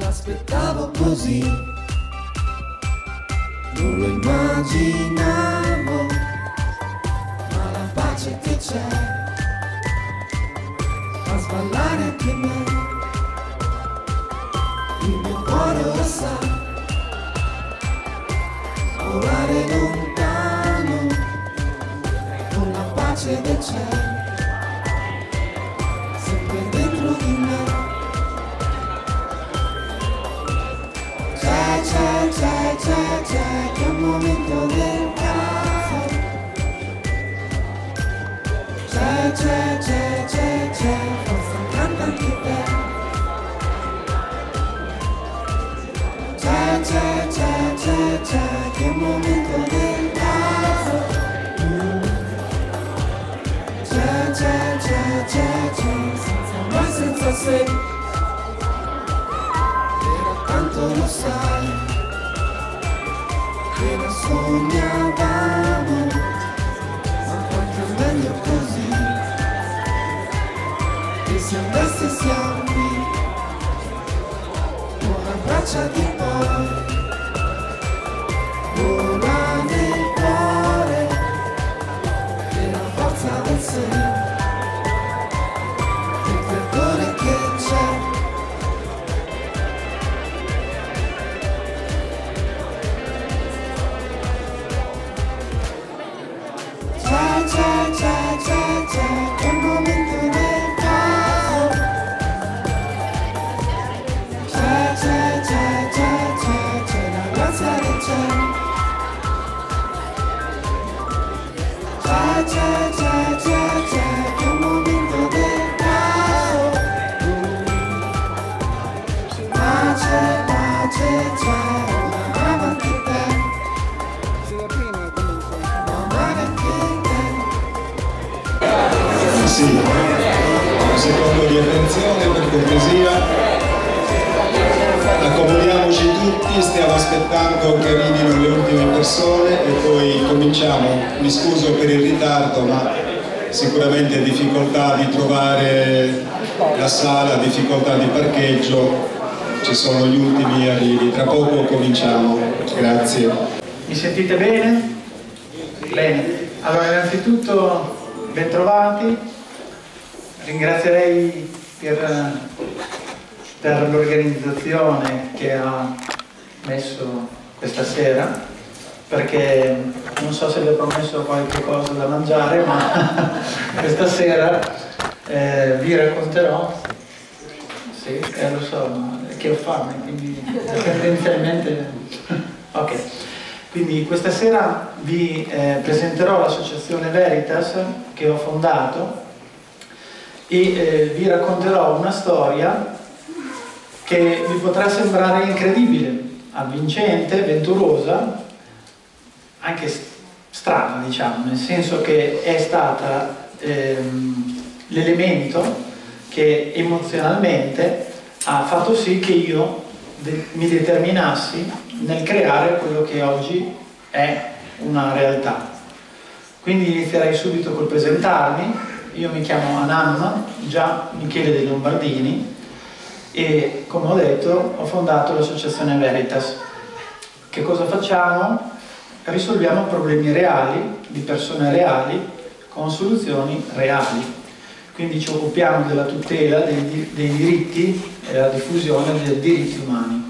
l'aspettavo così, non lo immaginavo, ma la pace che c'è fa sballare anche me. Il mio cuore ora sa volare lontano con la pace del cielo sempre dentro di me. C'è che è un momento del caso. C'è, forse canta anche te. C'è, che è un momento del caso. C'è, senza mai, senza se. Era tanto, lo sai, che non sognavamo, ma quanto meglio così, che se andassi siamo qui, con abbracciati poi, vola nel cuore, e la forza del sé, il perdone che c'è. C'è, che è un momento del caso. C'è la grazia del cielo. C'è, che è un momento del caso. Pace, c'è, avanti te. Sì, un secondo di attenzione per cortesia, accomodiamoci tutti, stiamo aspettando che arrivino le ultime persone e poi cominciamo. Mi scuso per il ritardo, ma sicuramente difficoltà di trovare la sala, difficoltà di parcheggio, ci sono gli ultimi arrivi, tra poco cominciamo. Grazie. Mi sentite bene? Bene, allora innanzitutto bentrovati. Ringrazierei per l'organizzazione che ha messo questa sera, perché non so se vi ho promesso qualche cosa da mangiare, ma questa sera vi racconterò, sì, lo so, ma che ho fame, quindi tendenzialmente ok. Quindi questa sera vi presenterò l'associazione Veritas che ho fondato e vi racconterò una storia che vi potrà sembrare incredibile, avvincente, venturosa, anche strana, diciamo, nel senso che è stata l'elemento che emozionalmente ha fatto sì che io mi determinassi nel creare quello che oggi è una realtà. Quindi inizierei subito col presentarmi. Io mi chiamo Anam Gia Michele dei Lombardini e, come ho detto, ho fondato l'associazione Veritas. Che cosa facciamo? Risolviamo problemi reali, di persone reali, con soluzioni reali. Quindi ci occupiamo della tutela dei diritti e della diffusione dei diritti umani.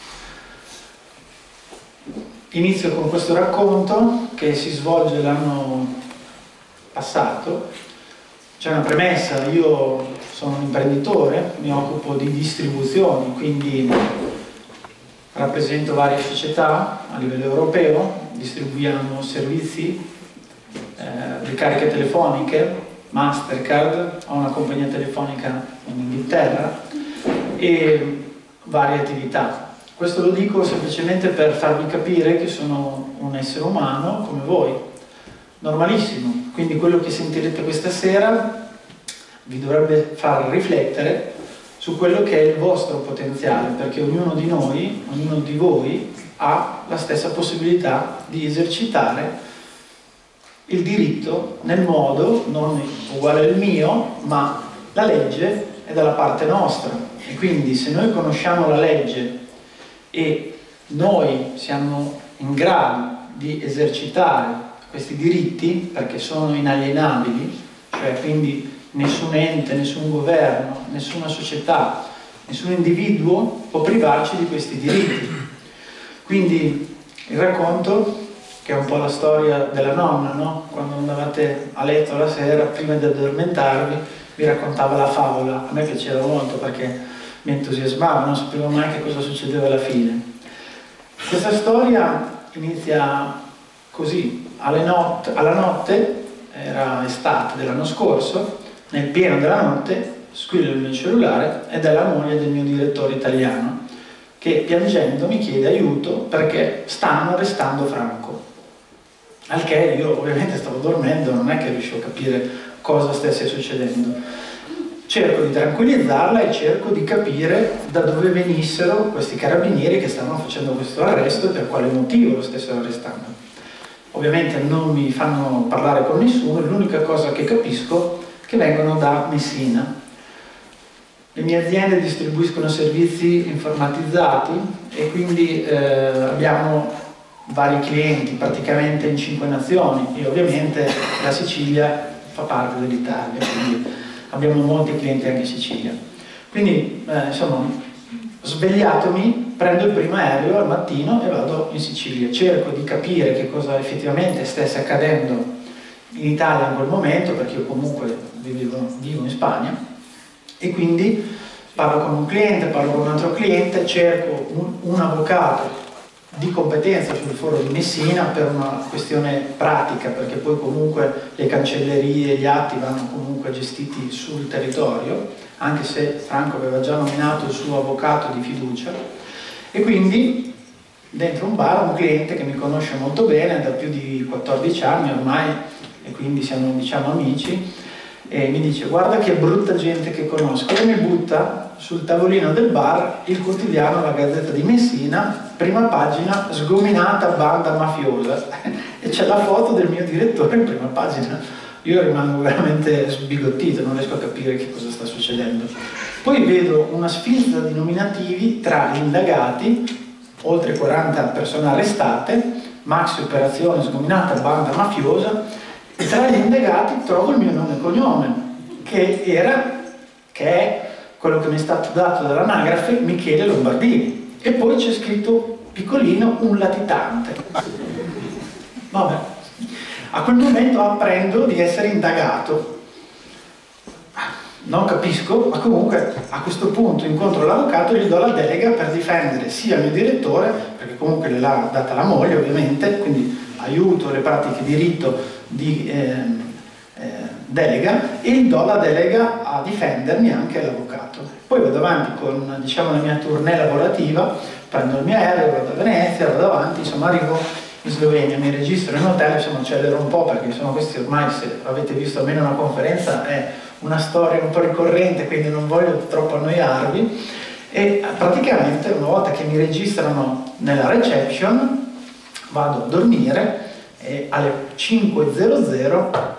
Inizio con questo racconto che si svolge l'anno passato. C'è una premessa: io sono un imprenditore, mi occupo di distribuzioni, quindi rappresento varie società a livello europeo, distribuiamo servizi di cariche telefoniche, Mastercard, ho una compagnia telefonica in Inghilterra e varie attività. Questo lo dico semplicemente per farvi capire che sono un essere umano come voi, normalissimo. Quindi quello che sentirete questa sera vi dovrebbe far riflettere su quello che è il vostro potenziale, perché ognuno di noi, ognuno di voi ha la stessa possibilità di esercitare il diritto nel modo non uguale al mio, ma la legge è dalla parte nostra, e quindi se noi conosciamo la legge e noi siamo in grado di esercitare questi diritti, perché sono inalienabili, cioè quindi nessun ente, nessun governo, nessuna società, nessun individuo può privarci di questi diritti. Quindi il racconto, che è un po' la storia della nonna, no? Quando andavate a letto la sera, prima di addormentarvi, vi raccontava la favola. A me piaceva molto perché mi entusiasmava, non sapevo mai che cosa succedeva alla fine. Questa storia inizia così: alla notte, era estate dell'anno scorso, nel pieno della notte squilla il mio cellulare ed è la moglie del mio direttore italiano che piangendo mi chiede aiuto perché stanno arrestando Franco. Al che io ovviamente stavo dormendo, non è che riuscivo a capire cosa stesse succedendo. Cerco di tranquillizzarla e cerco di capire da dove venissero questi carabinieri che stavano facendo questo arresto e per quale motivo lo stessero arrestando. Ovviamente non mi fanno parlare con nessuno, l'unica cosa che capisco è che vengono da Messina. Le mie aziende distribuiscono servizi informatizzati e quindi abbiamo vari clienti praticamente in 5 nazioni e ovviamente la Sicilia fa parte dell'Italia, quindi abbiamo molti clienti anche in Sicilia. Quindi insomma, svegliatomi, prendo il primo aereo al mattino e vado in Sicilia, cerco di capire che cosa effettivamente stesse accadendo in Italia in quel momento, perché io comunque vivo in Spagna, e quindi parlo con un cliente, parlo con un altro cliente, cerco un avvocato di competenza sul foro di Messina per una questione pratica, perché poi comunque le cancellerie e gli atti vanno comunque gestiti sul territorio, anche se Franco aveva già nominato il suo avvocato di fiducia. E quindi dentro un bar un cliente che mi conosce molto bene da più di 14 anni ormai, e quindi siamo, diciamo, amici, e mi dice: guarda che brutta gente che conosco, e mi butta sul tavolino del bar il quotidiano La Gazzetta di Messina, prima pagina, sgominata banda mafiosa, e c'è la foto del mio direttore in prima pagina. Io rimango veramente sbigottito, non riesco a capire che cosa sta succedendo. Poi vedo una sfilza di nominativi tra gli indagati, oltre 40 persone arrestate, maxi operazione sgominata banda mafiosa, e tra gli indagati trovo il mio nome e cognome, che è quello che mi è stato dato dall'anagrafe, Michele Lombardini, e poi c'è scritto piccolino un latitante. Vabbè, a quel momento apprendo di essere indagato, non capisco, ma comunque a questo punto incontro l'avvocato e gli do la delega per difendere sia il mio direttore, perché comunque l'ha data la moglie ovviamente, quindi aiuto le pratiche di rito di delega, e gli do la delega a difendermi anche l'avvocato. Poi vado avanti con, diciamo, la mia tournée lavorativa, prendo il mio aereo, vado a Venezia, vado avanti, insomma arrivo in Slovenia, mi registro in hotel, insomma accelero un po' perché insomma questi ormai, se avete visto almeno una conferenza, è una storia un po' ricorrente, quindi non voglio troppo annoiarvi. E praticamente una volta che mi registrano nella reception vado a dormire e alle 5:00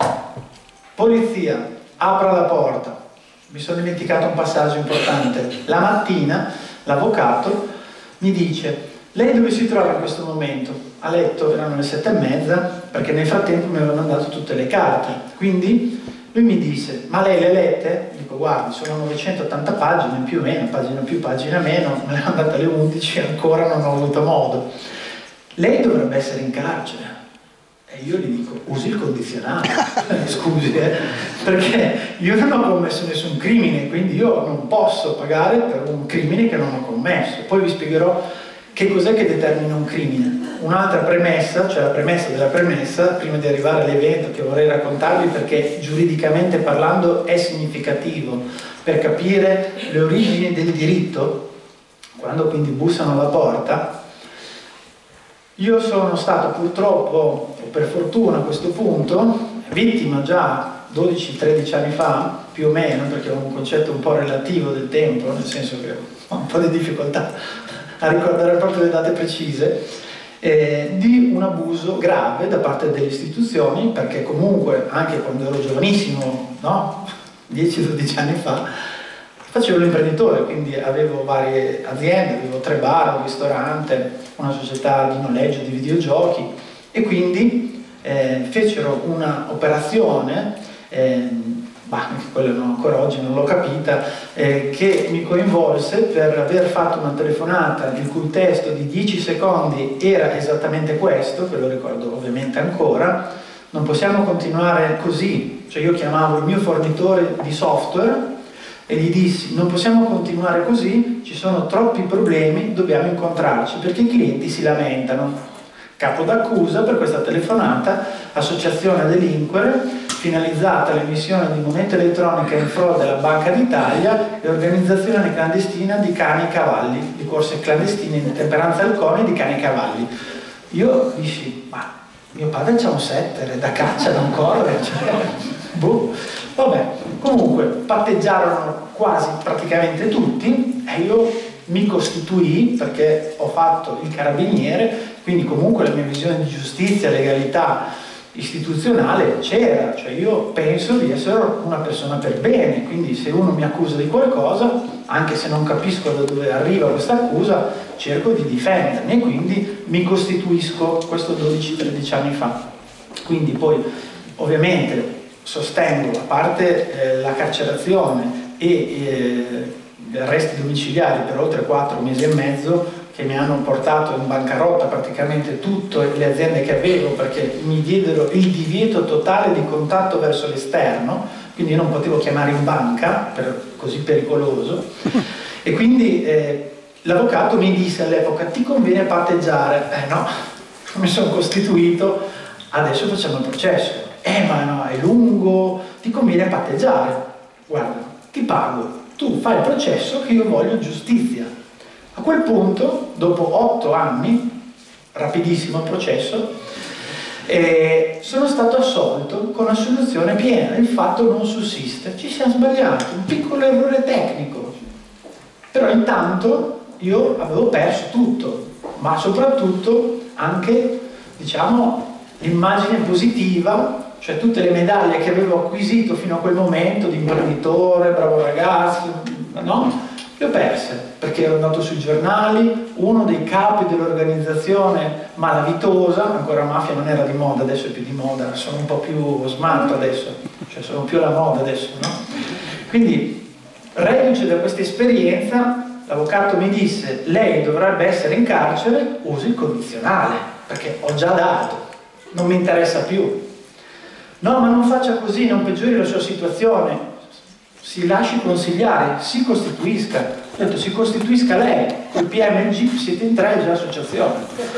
polizia, apra la porta. Mi sono dimenticato un passaggio importante. La mattina l'avvocato mi dice: lei dove si trova in questo momento? A letto, erano le 7:30, perché nel frattempo mi avevano dato tutte le carte. Quindi lui mi disse: ma lei le lette? Dico: guardi, sono 980 pagine, più o meno, pagina più, pagina meno, me le hanno date alle 11 e ancora non ho avuto modo. Lei dovrebbe essere in carcere. E io gli dico: usi il condizionale, scusi, perché io non ho commesso nessun crimine, quindi io non posso pagare per un crimine che non ho commesso. Poi vi spiegherò che cos'è che determina un crimine. Un'altra premessa, cioè la premessa della premessa, prima di arrivare all'evento che vorrei raccontarvi, perché giuridicamente parlando è significativo per capire le origini del diritto. Quando quindi bussano alla porta, io sono stato purtroppo, o per fortuna a questo punto, vittima già 12-13 anni fa, più o meno, perché ho un concetto un po' relativo del tempo, nel senso che ho un po' di difficoltà a ricordare proprio le date precise, di un abuso grave da parte delle istituzioni, perché comunque anche quando ero giovanissimo, no? 10-12 anni fa, Facevo l'imprenditore, quindi avevo varie aziende, avevo 3 bar, un ristorante, una società di noleggio di videogiochi, e quindi fecero una operazione, quella ancora oggi non l'ho capita, che mi coinvolse per aver fatto una telefonata il cui testo di 10 secondi era esattamente questo, che lo ricordo ovviamente ancora: non possiamo continuare così. Cioè io chiamavo il mio fornitore di software e gli dissi: non possiamo continuare così, ci sono troppi problemi, dobbiamo incontrarci perché i clienti si lamentano. Capo d'accusa per questa telefonata: associazione a delinquere finalizzata all'emissione di moneta elettronica in frode alla Banca d'Italia e organizzazione clandestina di cani e cavalli, di corse clandestine in temperanza alcolica di cani e cavalli. Io dissi: ma mio padre c'ha un setter, è da caccia, non corre, cioè, boh. Vabbè, comunque patteggiarono quasi praticamente tutti e io mi costituì, perché ho fatto il carabiniere, quindi comunque la mia visione di giustizia, legalità istituzionale c'era, cioè io penso di essere una persona per bene, quindi se uno mi accusa di qualcosa, anche se non capisco da dove arriva questa accusa, cerco di difendermi e quindi mi costituisco, questo 12-13 anni fa. Quindi poi ovviamente sostengo, a parte la carcerazione e gli arresti domiciliari per oltre 4 mesi e mezzo, che mi hanno portato in bancarotta praticamente tutte le aziende che avevo, perché mi diedero il divieto totale di contatto verso l'esterno, quindi io non potevo chiamare in banca, così pericoloso, e quindi l'avvocato mi disse all'epoca: ti conviene patteggiare? No, mi sono costituito, adesso facciamo il processo. Ma no, è lungo, ti conviene patteggiare. Guarda, ti pago, tu fai il processo che io voglio giustizia. A quel punto, dopo 8 anni, rapidissimo il processo, sono stato assolto con assoluzione piena. Il fatto non sussiste, ci siamo sbagliati, un piccolo errore tecnico. Però intanto io avevo perso tutto, ma soprattutto anche, diciamo, l'immagine positiva, cioè tutte le medaglie che avevo acquisito fino a quel momento di imprenditore, bravo ragazzo, no? Le ho perse, perché ero andato sui giornali, uno dei capi dell'organizzazione malavitosa, ancora mafia non era di moda, adesso è più di moda, sono un po' più smart adesso, cioè sono più alla moda adesso, no? Quindi, reduce da questa esperienza, l'avvocato mi disse: lei dovrebbe essere in carcere, usi il condizionale, perché ho già dato, non mi interessa più. No, ma non faccia così, non peggiori la sua situazione. Si lasci consigliare, si costituisca. Ho detto: si costituisca lei, col PMG siete in 3, già associazione.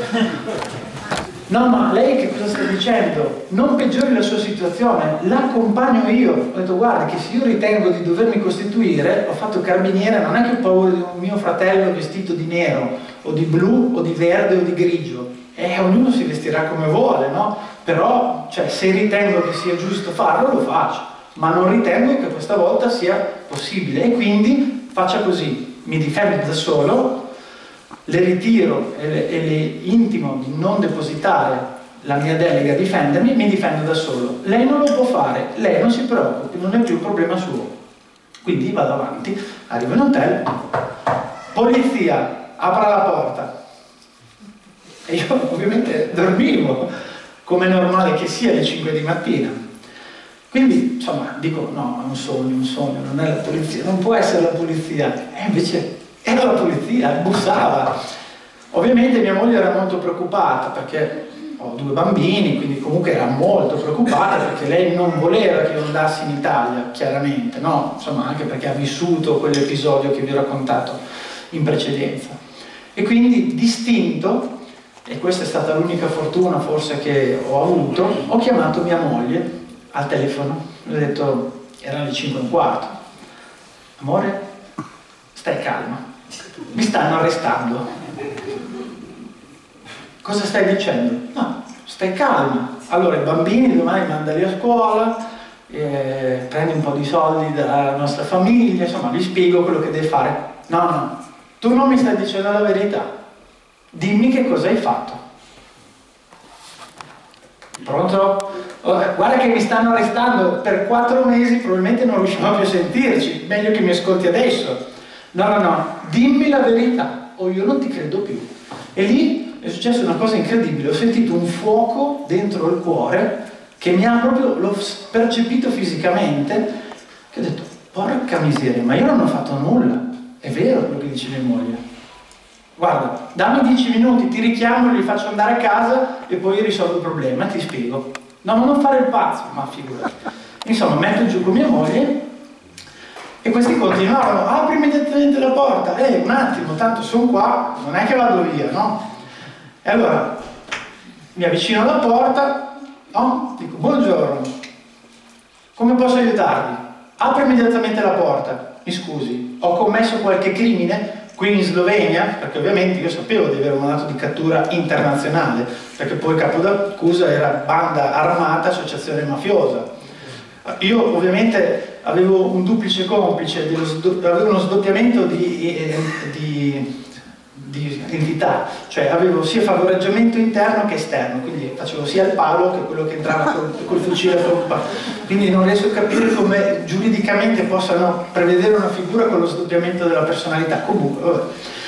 No, ma lei che cosa sta dicendo? Non peggiori la sua situazione, l'accompagno io. Ho detto: guarda che se io ritengo di dovermi costituire, ho fatto carabiniere, non è che ho paura di un mio fratello vestito di nero, o di blu, o di verde, o di grigio. Ognuno si vestirà come vuole, no? Però, cioè, se ritengo che sia giusto farlo, lo faccio. Ma non ritengo che questa volta sia possibile, e quindi faccia così: mi difendo da solo, le ritiro e le intimo di non depositare la mia delega a difendermi, mi difendo da solo. Lei non lo può fare, lei non si preoccupi, non è più un problema suo. Quindi vado avanti, arrivo in hotel, polizia, apra la porta. E io ovviamente dormivo, come è normale che sia, alle 5 di mattina. Quindi, insomma, dico: no, è un sogno, non è la polizia, non può essere la polizia. E invece era la polizia, bussava. Ovviamente mia moglie era molto preoccupata, perché ho 2 bambini, quindi comunque era molto preoccupata, perché lei non voleva che io andassi in Italia, chiaramente, no? Insomma, anche perché ha vissuto quell'episodio che vi ho raccontato in precedenza. E quindi, distinto, e questa è stata l'unica fortuna forse che ho avuto, ho chiamato mia moglie al telefono, le ho detto, erano le 5:15, amore, stai calma, mi stanno arrestando. Cosa stai dicendo? No, stai calma. Allora i bambini domani mandali a scuola, prendi un po' di soldi dalla nostra famiglia, insomma gli spiego quello che devi fare. No, tu non mi stai dicendo la verità, dimmi che cosa hai fatto. Pronto? Oh, guarda che mi stanno arrestando per 4 mesi, probabilmente non riusciamo più a sentirci, meglio che mi ascolti adesso. No, dimmi la verità o io non ti credo più. E lì è successa una cosa incredibile, ho sentito un fuoco dentro il cuore che mi ha proprio, l'ho percepito fisicamente, che ho detto, porca miseria, ma io non ho fatto nulla. È vero quello che dice mia moglie. Guarda, dammi 10 minuti, ti richiamo, li faccio andare a casa e poi risolvo il problema, ti spiego. No, ma non fare il pazzo, ma figurati. Insomma, metto giù con mia moglie e questi continuavano, apri immediatamente la porta, un attimo, tanto sono qua, non è che vado via, no? E allora mi avvicino alla porta, no? Dico, buongiorno, come posso aiutarvi? Apri immediatamente la porta, mi scusi, ho commesso qualche crimine qui in Slovenia, perché ovviamente io sapevo di avere un mandato di cattura internazionale, perché poi il capo d'accusa era banda armata, associazione mafiosa. Io ovviamente avevo un duplice complice, avevo uno sdoppiamento di entità, cioè avevo sia favoreggiamento interno che esterno, quindi facevo sia il palo che quello che entrava col fucile a pompa, quindi non riesco a capire come giuridicamente possano prevedere una figura con lo sdoppiamento della personalità. Comunque, vabbè.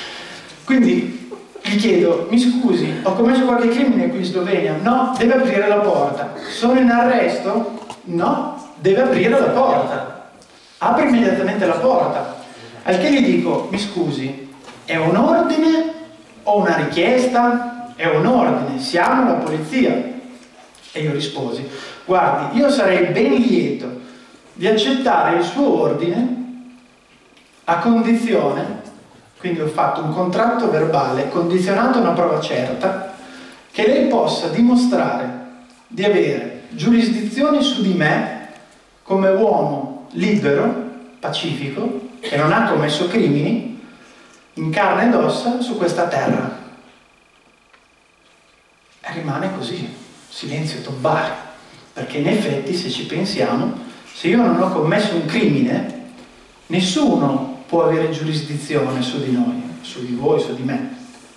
Quindi gli chiedo, mi scusi, ho commesso qualche crimine qui in Slovenia? No, deve aprire la porta. Sono in arresto? No, deve aprire la porta. Apre immediatamente la porta. Al che gli dico, mi scusi, è un ordine o una richiesta? È un ordine, siamo la polizia. E io risposi, guardi, io sarei ben lieto di accettare il suo ordine a condizione, quindi ho fatto un contratto verbale condizionato a una prova certa, che lei possa dimostrare di avere giurisdizione su di me come uomo libero, pacifico, che non ha commesso crimini, in carne ed ossa su questa terra. E rimane così, silenzio tombale, perché in effetti, se ci pensiamo, se io non ho commesso un crimine, nessuno può avere giurisdizione su di noi, su di voi, su di me,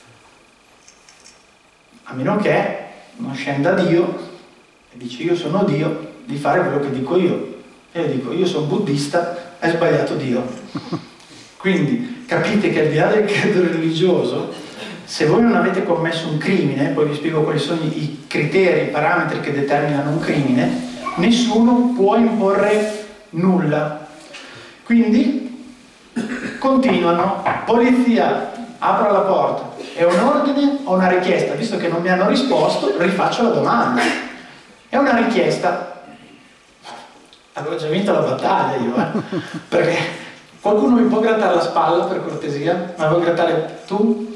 a meno che non scenda Dio e dice io sono Dio, di fare quello che dico io. E io dico, io sono buddista, hai sbagliato Dio. Quindi capite che al di là del credo religioso, se voi non avete commesso un crimine, poi vi spiego quali sono i criteri, i parametri che determinano un crimine, nessuno può imporre nulla. Quindi continuano, polizia, apra la porta, è un ordine o una richiesta? Visto che non mi hanno risposto, rifaccio la domanda. È una richiesta. Avevo già vinto la battaglia io, perché qualcuno mi può grattare la spalla per cortesia? Ma vuoi grattare tu?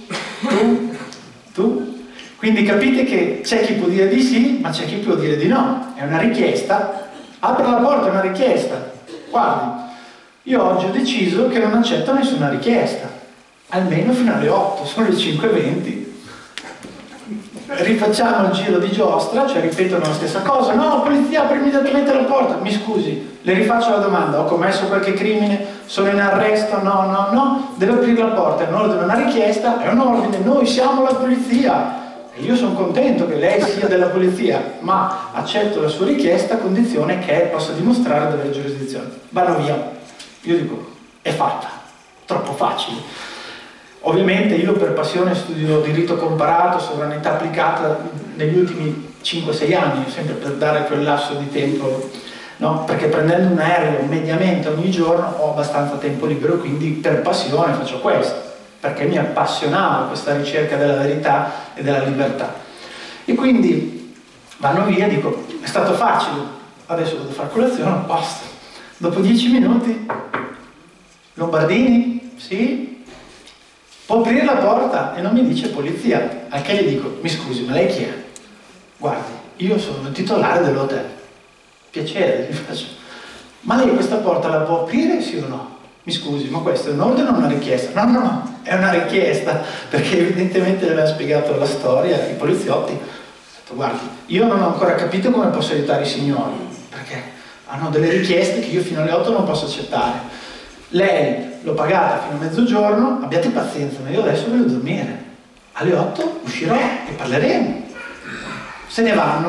Quindi capite che c'è chi può dire di sì, ma c'è chi può dire di no. È una richiesta. Apre la porta, è una richiesta. Guardi, io oggi ho deciso che non accetto nessuna richiesta, almeno fino alle 8, sono le 5:20. Rifacciamo il giro di giostra, cioè ripetono la stessa cosa. No, polizia, apri immediatamente la porta. Mi scusi, le rifaccio la domanda, ho commesso qualche crimine? Sono in arresto? No, deve aprire la porta, è un ordine, una richiesta, è un ordine, noi siamo la polizia. E io sono contento che lei sia della polizia, ma accetto la sua richiesta a condizione che possa dimostrare di avere giurisdizione. Vanno via. Io dico, è fatta, troppo facile. Ovviamente io per passione studio diritto comparato, sovranità applicata negli ultimi 5-6 anni, sempre per dare quel lasso di tempo, no? Perché prendendo un aereo mediamente ogni giorno ho abbastanza tempo libero, quindi per passione faccio questo, perché mi appassionava questa ricerca della verità e della libertà. E quindi vanno via, dico, è stato facile, adesso vado a fare colazione, a posto. Dopo 10 minuti, Lombardini? Sì? Può aprire la porta e non mi dice polizia, al che gli dico, mi scusi, ma lei chi è? Guardi, io sono il titolare dell'hotel. Piacere, gli faccio. Ma lei questa porta la può aprire, sì o no? Mi scusi, ma questo è un ordine o una richiesta? No, è una richiesta, perché evidentemente le aveva spiegato la storia, i poliziotti. Ho detto, guardi, io non ho ancora capito come posso aiutare i signori, perché hanno delle richieste che io fino alle 8 non posso accettare. Lei l'ho pagata fino a mezzogiorno, abbiate pazienza, ma io adesso voglio dormire. Alle 8 uscirò e parleremo. Se ne vanno.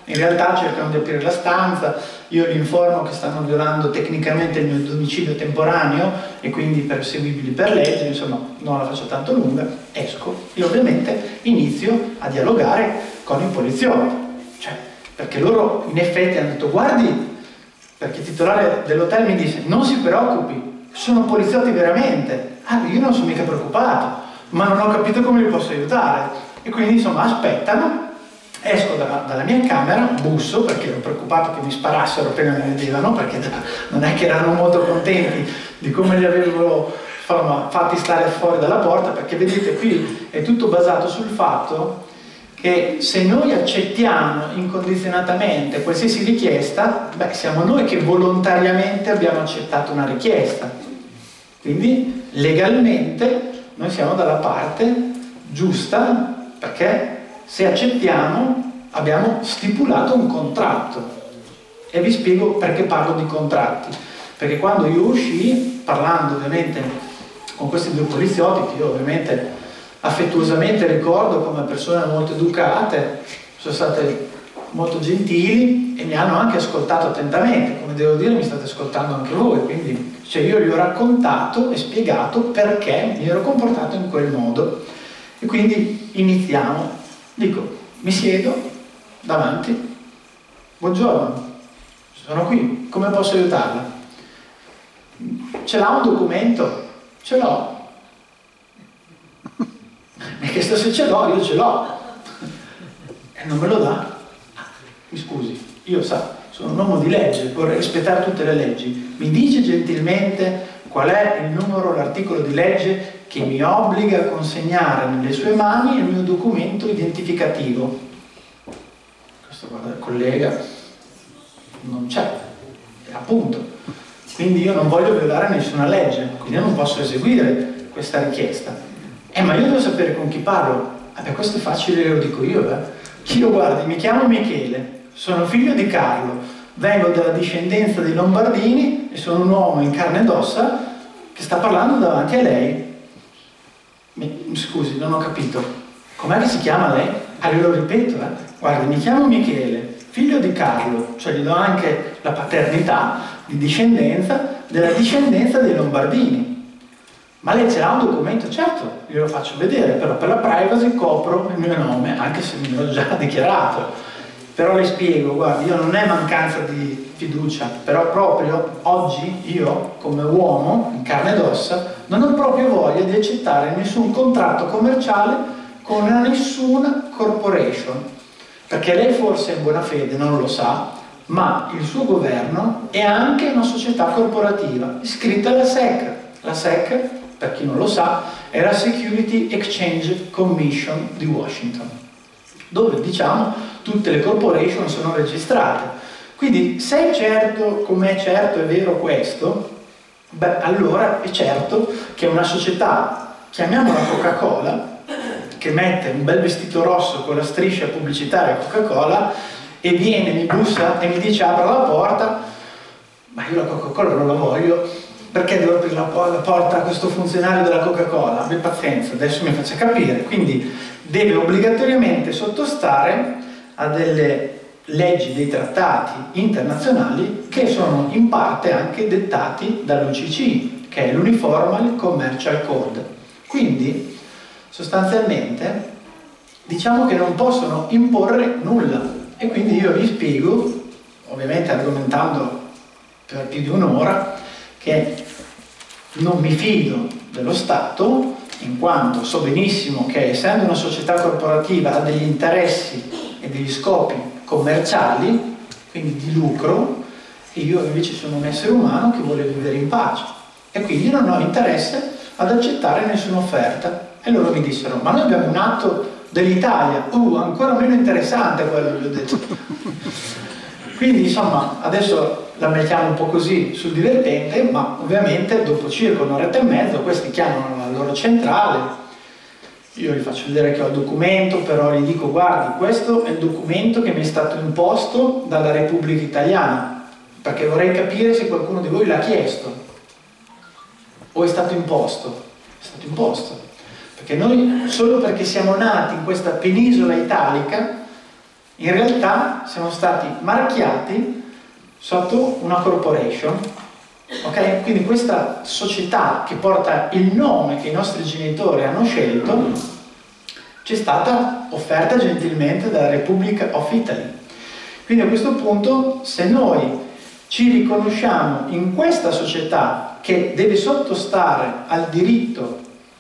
In realtà cercano di aprire la stanza, io li informo che stanno violando tecnicamente il mio domicilio temporaneo e quindi perseguibili per legge, insomma non la faccio tanto lunga, esco e ovviamente inizio a dialogare con i poliziotti, cioè, perché loro in effetti hanno detto guardi, perché il titolare dell'hotel mi dice non si preoccupi, sono poliziotti veramente, io non sono mica preoccupato, ma non ho capito come li posso aiutare, e quindi insomma aspettano. Esco dalla mia camera, busso perché ero preoccupato che mi sparassero appena mi vedevano, perché non è che erano molto contenti di come li avevo fatti stare fuori dalla porta, perché vedete qui è tutto basato sul fatto che se noi accettiamo incondizionatamente qualsiasi richiesta, beh, siamo noi che volontariamente abbiamo accettato una richiesta. Quindi legalmente noi siamo dalla parte giusta, perché se accettiamo abbiamo stipulato un contratto. E vi spiego perché parlo di contratti. Perché quando io uscii, parlando ovviamente con questi due poliziotti, che io ovviamente affettuosamente ricordo come persone molto educate, sono state molto gentili e mi hanno anche ascoltato attentamente, come devo dire mi state ascoltando anche voi, quindi cioè io gli ho raccontato e spiegato perché mi ero comportato in quel modo. E quindi iniziamo. Dico, mi siedo davanti, buongiorno, sono qui, come posso aiutarla? Ce l'ha un documento? Ce l'ho. Mi ha chiesto se ce l'ho, io ce l'ho. E non me lo dà. Mi scusi, io sono un uomo di legge, vorrei rispettare tutte le leggi. Mi dice gentilmente qual è il numero, l'articolo di legge che mi obbliga a consegnare nelle sue mani il mio documento identificativo. Questo, guarda, il collega non c'è, appunto. Quindi io non voglio violare nessuna legge, quindi io non posso eseguire questa richiesta. Ma io devo sapere con chi parlo. Vabbè, questo è facile, lo dico io. Io, guardi, mi chiamo Michele, sono figlio di Carlo, vengo dalla discendenza dei Lombardini e sono un uomo in carne ed ossa che sta parlando davanti a lei. Scusi, non ho capito. Com'è che si chiama lei? Io lo ripeto, guardi, mi chiamo Michele, figlio di Carlo, cioè gli do anche la paternità di discendenza, della discendenza dei Lombardini. Ma lei ce l'ha un documento? Certo, glielo faccio vedere, però per la privacy copro il mio nome, anche se me l'ho già dichiarato. Però le spiego, guardi, io non è mancanza di fiducia, però proprio oggi io, come uomo, in carne ed ossa, non ho proprio voglia di accettare nessun contratto commerciale con nessuna corporation, perché lei forse è in buona fede, non lo sa, ma il suo governo è anche una società corporativa iscritta alla SEC. La SEC, per chi non lo sa, è la Security Exchange Commission di Washington, dove diciamo tutte le corporation sono registrate. Quindi se è certo, come è certo, è vero questo, beh, allora è certo che una società, chiamiamola Coca-Cola, che mette un bel vestito rosso con la striscia pubblicitaria Coca-Cola e viene, mi bussa e mi dice apra la porta, ma io la Coca-Cola non la voglio, perché devo aprire la porta a questo funzionario della Coca-Cola? Abbi pazienza, adesso mi faccia capire. Quindi deve obbligatoriamente sottostare a delle leggi, dei trattati internazionali che sono in parte anche dettati dall'UCC, che è l'Uniform Commercial Code. Quindi sostanzialmente diciamo che non possono imporre nulla, e quindi io vi spiego, ovviamente argomentando per più di un'ora, che non mi fido dello Stato, in quanto so benissimo che essendo una società corporativa ha degli interessi e degli scopi commerciali, quindi di lucro, e io invece sono un essere umano che vuole vivere in pace, e quindi non ho interesse ad accettare nessuna offerta. E loro mi dissero, ma noi abbiamo un atto dell'Italia, ancora meno interessante quello, gli ho detto. Quindi insomma adesso la mettiamo un po' così sul divertente, ma ovviamente dopo circa un'oretta e mezzo questi chiamano la loro centrale, io gli faccio vedere che ho il documento, però gli dico guardi, questo è il documento che mi è stato imposto dalla Repubblica Italiana, perché vorrei capire se qualcuno di voi l'ha chiesto o è stato imposto. È stato imposto, perché noi solo perché siamo nati in questa penisola italica In realtà siamo stati marchiati sotto una corporation, ok? Quindi questa società che porta il nome che i nostri genitori hanno scelto ci è stata offerta gentilmente dalla Republic of Italy. Quindi a questo punto, se noi ci riconosciamo in questa società che deve sottostare al diritto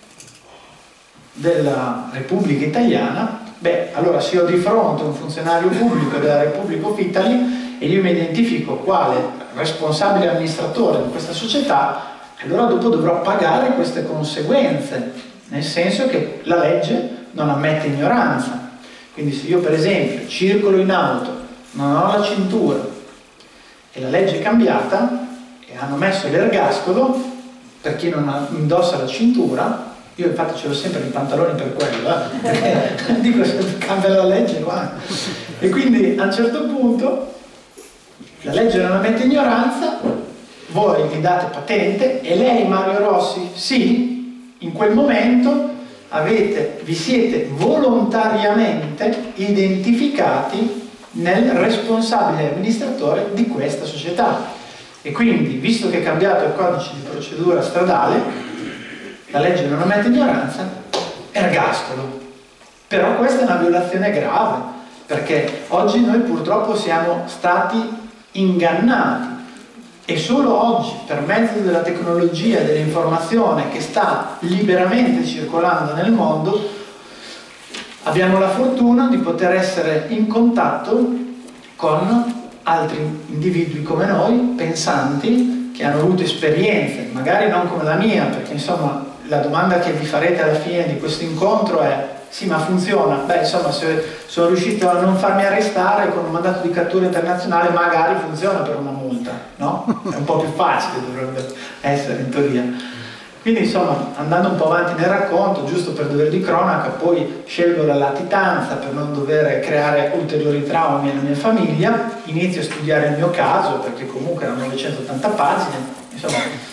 della Repubblica Italiana, beh, allora se ho di fronte un funzionario pubblico della Republic of Italy e io mi identifico quale responsabile amministratore di questa società, allora dopo dovrò pagare queste conseguenze, nel senso che la legge non ammette ignoranza. Quindi se io per esempio circolo in auto, non ho la cintura e la legge è cambiata e hanno messo l'ergastolo per chi non indossa la cintura, io infatti ce l'ho sempre nei pantaloni per quello, dico se cambia la legge, guarda. E quindi a un certo punto la legge non ammette ignoranza, voi gli date patente e lei, Mario Rossi, sì, in quel momento vi siete volontariamente identificati nel responsabile amministratore di questa società. E quindi, visto che è cambiato il codice di procedura stradale, la legge non ammette ignoranza, ergastolo. Però questa è una violazione grave, perché oggi noi purtroppo siamo stati ingannati e solo oggi, per mezzo della tecnologia e dell'informazione che sta liberamente circolando nel mondo, abbiamo la fortuna di poter essere in contatto con altri individui come noi, pensanti, che hanno avuto esperienze, magari non come la mia, perché insomma la domanda che vi farete alla fine di questo incontro è: sì, ma funziona? Beh, insomma, se sono riuscito a non farmi arrestare con un mandato di cattura internazionale, magari funziona per una multa, no? È un po' più facile, dovrebbe essere in teoria. Quindi, insomma, andando un po' avanti nel racconto, giusto per dovere di cronaca, poi scelgo la latitanza per non dover creare ulteriori traumi alla mia famiglia, inizio a studiare il mio caso, perché comunque erano 980 pagine, insomma,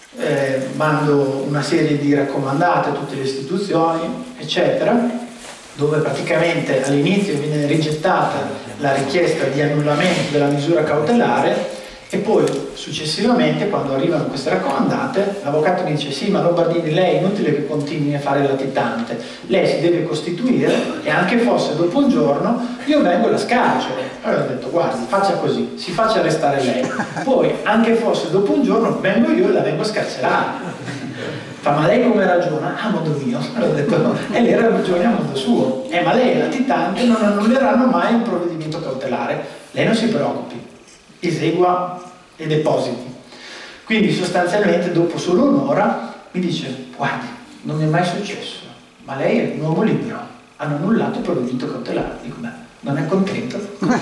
mando una serie di raccomandate a tutte le istituzioni, eccetera, dove praticamente all'inizio viene rigettata la richiesta di annullamento della misura cautelare e poi successivamente, quando arrivano queste raccomandate, l'avvocato mi dice: sì, ma Lombardini, lei è inutile che continui a fare il latitante, lei si deve costituire e anche fosse dopo un giorno io vengo e la scarcero. Allora ho detto: guardi, faccia così, si faccia arrestare lei, poi anche fosse dopo un giorno vengo io e la vengo a scarcerare. Fa: ma lei come ragiona? A modo mio. Allora ho detto: no, e lei ragiona a modo suo. Ma lei è latitante, non annulleranno mai un provvedimento cautelare, lei non si preoccupi, esegua e depositi. Quindi sostanzialmente dopo solo un'ora mi dice: guardi, non mi è mai successo, ma lei è un uomo libero, hanno annullato il provvedimento cautelare. Dico: beh, non è contento?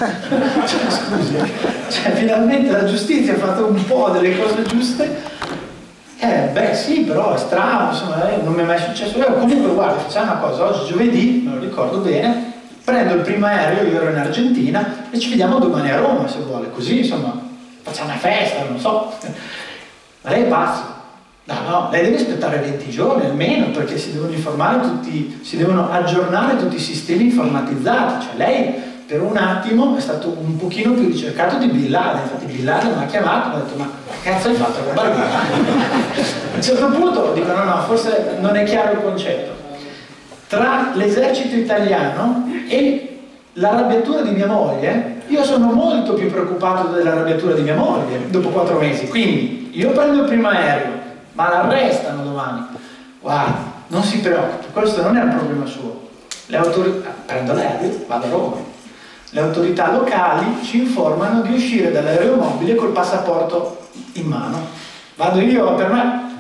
Scusi, finalmente la giustizia ha fatto un po' delle cose giuste. Beh sì, però è strano, insomma, non mi è mai successo. Comunque guarda, facciamo una cosa: oggi giovedì, me lo ricordo bene, prendo il primo aereo, io ero in Argentina, e ci vediamo domani a Roma se vuole, così insomma facciamo una festa, non so. Ma lei è pazzo? No, lei deve aspettare 20 giorni almeno, perché si devono informare tutti, si devono aggiornare tutti i sistemi informatizzati. Cioè lei per un attimo è stato un pochino più ricercato di Bin Laden, infatti Bin Laden mi ha chiamato e mi ha detto: ma che cazzo hai fatto a Lombardini? A un certo punto dico: no, forse non è chiaro il concetto. Tra l'esercito italiano e l'arrabbiatura di mia moglie, io sono molto più preoccupato dell'arrabbiatura di mia moglie dopo 4 mesi. Quindi io prendo il primo aereo, ma l'arrestano domani. Guarda, non si preoccupi, questo non è un problema suo. Le autorità, prendo l'aereo, vado a Roma. Le autorità locali ci informano di uscire dall'aeromobile col passaporto in mano. Vado io per me.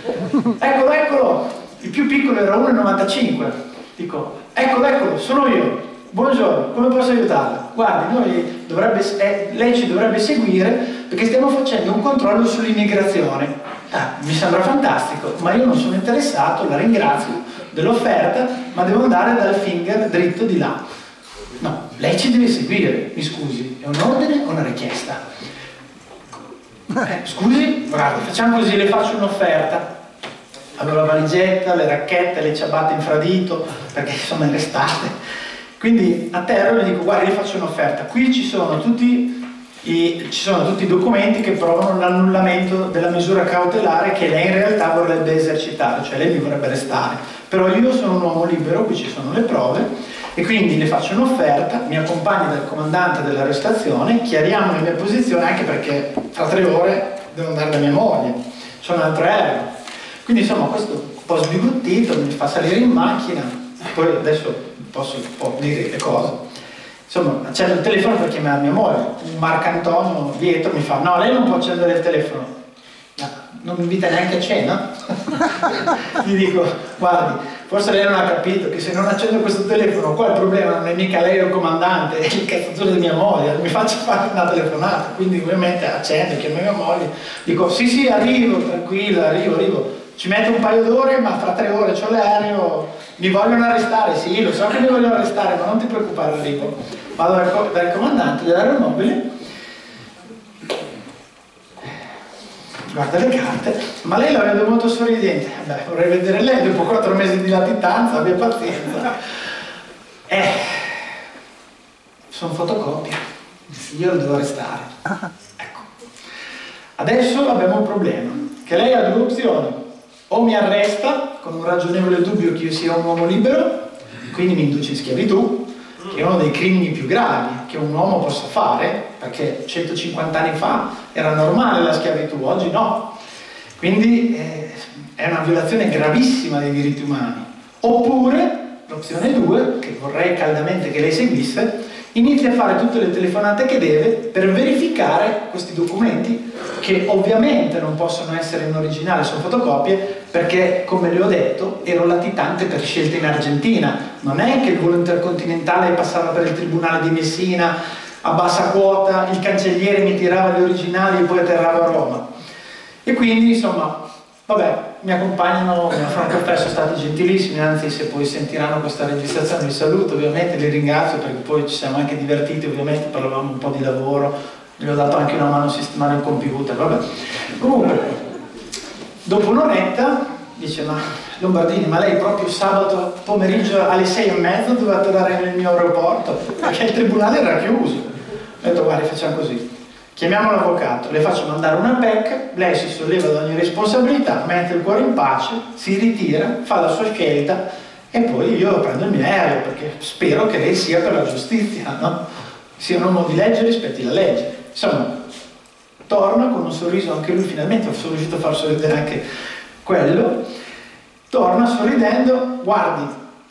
Eccolo, il più piccolo era 1,95. Dico: eccolo, sono io. Buongiorno, come posso aiutarla? Guardi, lei ci dovrebbe seguire perché stiamo facendo un controllo sull'immigrazione. Mi sembra fantastico, ma io non sono interessato, la ringrazio dell'offerta, ma devo andare dal finger dritto di là. No, lei ci deve seguire, mi scusi, è un ordine o una richiesta? Scusi, guarda, facciamo così, le faccio un'offerta. Allora la valigetta, le racchette, le ciabatte infradito, perché insomma è l'estate. Quindi atterro e gli dico: guarda, io faccio un'offerta, qui ci sono tutti i documenti che provano l'annullamento della misura cautelare che lei in realtà vorrebbe esercitare, cioè lei mi vorrebbe arrestare, però io sono un uomo libero, qui ci sono le prove, e quindi le faccio un'offerta, mi accompagni dal comandante dell'arrestazione, chiariamo le mie posizioni, anche perché fra 3 ore devo andare da mia moglie, c'è un altro aereo. Quindi insomma questo un po' sbigottito mi fa salire in macchina, poi adesso può dire le cose. Insomma, accendo il telefono per chiamare mia moglie, un Marcantonio dietro mi fa: no, lei non può accendere il telefono. No, non mi invita neanche a cena? Gli dico: guardi, forse lei non ha capito che se non accendo questo telefono qua il problema non è mica lei o il comandante, è il cazzatore di mia moglie, mi faccio fare una telefonata. Quindi ovviamente accendo, chiamo mia moglie, dico: sì, arrivo, tranquilla, arrivo. Ci metto un paio d'ore, ma fra 3 ore c'ho l'aereo, mi vogliono arrestare, sì, lo so che mi vogliono arrestare, ma non ti preoccupare, arrivo. Vado dal comandante dell'aeromobile, guarda le carte, ma lei la vedo molto sorridente. Beh, vorrei vedere lei dopo 4 mesi di latitanza, abbia pazienza. Sono fotocopie, io lo devo arrestare. Ecco. Adesso abbiamo un problema, che lei ha 2 opzioni: o mi arresta con un ragionevole dubbio che io sia un uomo libero, quindi mi induce in schiavitù, che è uno dei crimini più gravi che un uomo possa fare, perché 150 anni fa era normale la schiavitù, oggi no. Quindi è una violazione gravissima dei diritti umani. Oppure l'opzione 2, che vorrei caldamente che lei seguisse, inizia a fare tutte le telefonate che deve per verificare questi documenti, che ovviamente non possono essere in originale, sono fotocopie, perché come le ho detto ero latitante per scelta in Argentina, non è che il volo intercontinentale passava per il tribunale di Messina a bassa quota, il cancelliere mi tirava gli originali e poi atterravo a Roma. E quindi insomma, vabbè, mi accompagnano, mi fanno caffè, sono stati gentilissimi, anzi se poi sentiranno questa registrazione li saluto, ovviamente li ringrazio, perché poi ci siamo anche divertiti, ovviamente parlavamo un po' di lavoro, gli ho dato anche una mano a sistemare il computer, vabbè. Comunque, dopo un'oretta dice: ma Lombardini, ma lei proprio sabato pomeriggio alle 6:30 doveva atterrare nel mio aeroporto, perché il tribunale era chiuso. Ho detto: guardi, facciamo così, chiamiamo l'avvocato, le faccio mandare una PEC, lei si solleva da ogni responsabilità, mette il cuore in pace, si ritira, fa la sua scelta e poi io prendo il mio aereo, perché spero che lei sia per la giustizia, no? Sia un uomo di legge, rispetti la legge. Insomma, torna con un sorriso, anche lui finalmente sono riuscito a far sorridere anche quello, torna sorridendo: guardi,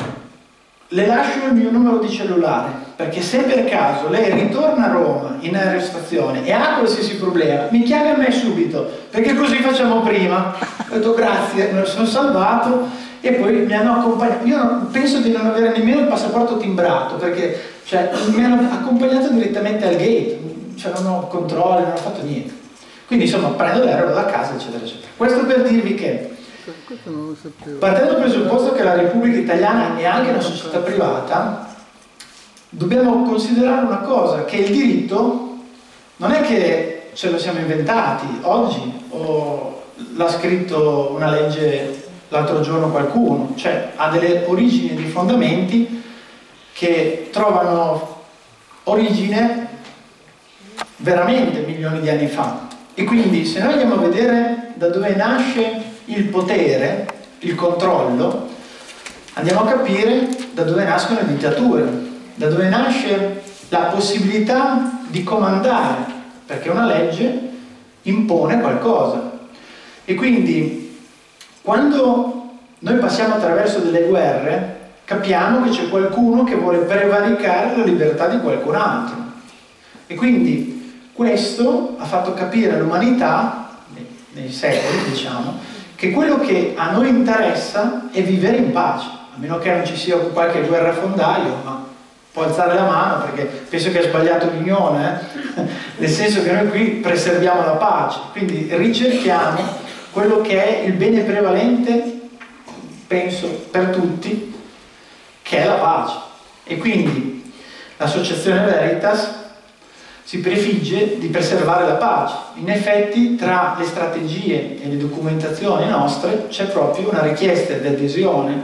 le lascio il mio numero di cellulare, perché se per caso lei ritorna a Roma in aerostazione e ha qualsiasi problema, mi chiami a me subito, perché così facciamo prima. Ho detto: grazie, me lo sono salvato. E poi mi hanno accompagnato, io penso di non avere nemmeno il passaporto timbrato, perché mi hanno accompagnato direttamente al gate, cioè non ho controlli, non ho fatto niente. Quindi insomma prendo l'aereo, vado a casa, eccetera eccetera. Questo per dirvi che, partendo dal presupposto che la Repubblica Italiana è anche una società privata, dobbiamo considerare una cosa, che il diritto non è che ce lo siamo inventati oggi o l'ha scritto una legge l'altro giorno qualcuno, cioè ha delle origini e dei fondamenti che trovano origine veramente milioni di anni fa. E quindi se noi andiamo a vedere da dove nasce il potere, il controllo, andiamo a capire da dove nascono le dittature, da dove nasce la possibilità di comandare, perché una legge impone qualcosa. E quindi quando noi passiamo attraverso delle guerre, capiamo che c'è qualcuno che vuole prevaricare la libertà di qualcun altro. E quindi questo ha fatto capire all'umanità, nei secoli diciamo, che quello che a noi interessa è vivere in pace, a meno che non ci sia qualche guerrafondaio, ma può alzare la mano, perché penso che ha sbagliato l'unione, nel senso che noi qui preserviamo la pace, quindi ricerchiamo quello che è il bene prevalente, penso, per tutti, che è la pace. E quindi l'associazione Veritas si prefigge di preservare la pace. In effetti, tra le strategie e le documentazioni nostre c'è proprio una richiesta di adesione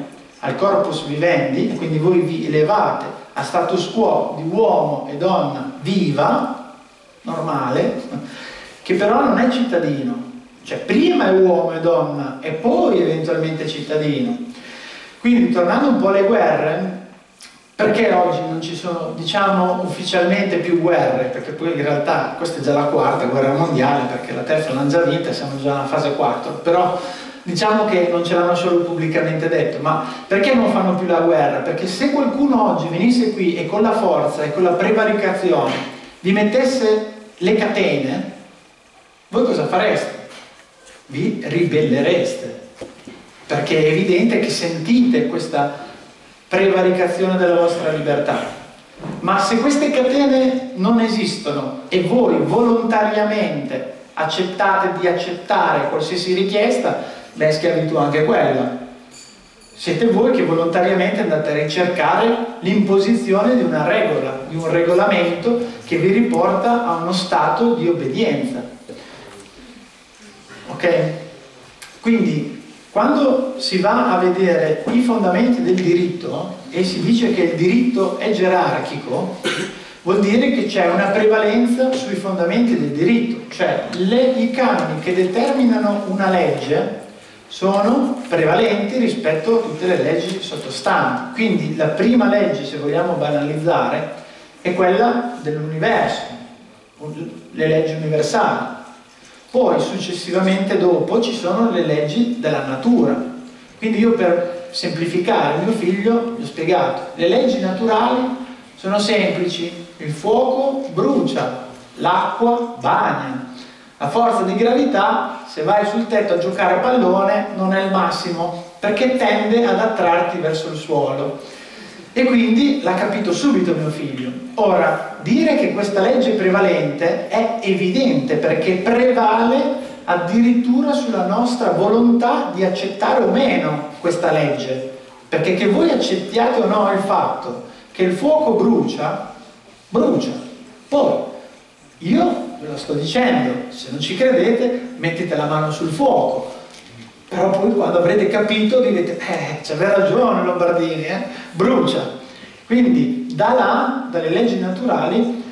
al corpus vivendi, quindi voi vi elevate a status quo di uomo e donna viva, normale, che però non è cittadino, cioè prima è uomo e donna e poi eventualmente cittadino. Quindi tornando un po' alle guerre, perché oggi non ci sono, diciamo, ufficialmente più guerre? Perché poi in realtà questa è già la quarta guerra mondiale, perché la terza l'hanno già vinta, siamo già alla fase 4, però diciamo che non ce l'hanno solo pubblicamente detto. Ma perché non fanno più la guerra? Perché se qualcuno oggi venisse qui e con la forza e con la prevaricazione vi mettesse le catene, voi cosa fareste? Vi ribellereste, perché è evidente che sentite questa prevaricazione della vostra libertà. Ma se queste catene non esistono e voi volontariamente accettate di accettare qualsiasi richiesta, beh, è schiavitù anche quella. Siete voi che volontariamente andate a ricercare l'imposizione di una regola, di un regolamento che vi riporta a uno stato di obbedienza. Ok? Quindi quando si va a vedere i fondamenti del diritto e si dice che il diritto è gerarchico, vuol dire che c'è una prevalenza sui fondamenti del diritto, cioè i canoni che determinano una legge sono prevalenti rispetto a tutte le leggi sottostanti. Quindi la prima legge, se vogliamo banalizzare, è quella dell'universo, le leggi universali. Poi successivamente dopo ci sono le leggi della natura. Quindi io, per semplificare mio figlio, gli ho spiegato: le leggi naturali sono semplici, il fuoco brucia, l'acqua bagna, la forza di gravità, se vai sul tetto a giocare a pallone, non è il massimo, perché tende ad attrarti verso il suolo. E quindi l'ha capito subito mio figlio. Ora, dire che questa legge è prevalente è evidente, perché prevale addirittura sulla nostra volontà di accettare o meno questa legge. Perché che voi accettiate o no il fatto che il fuoco brucia, brucia. Poi, io ve lo sto dicendo, se non ci credete, mettete la mano sul fuoco. Però poi quando avrete capito direte, c'aveva ragione Lombardini, brucia. Quindi da là, dalle leggi naturali,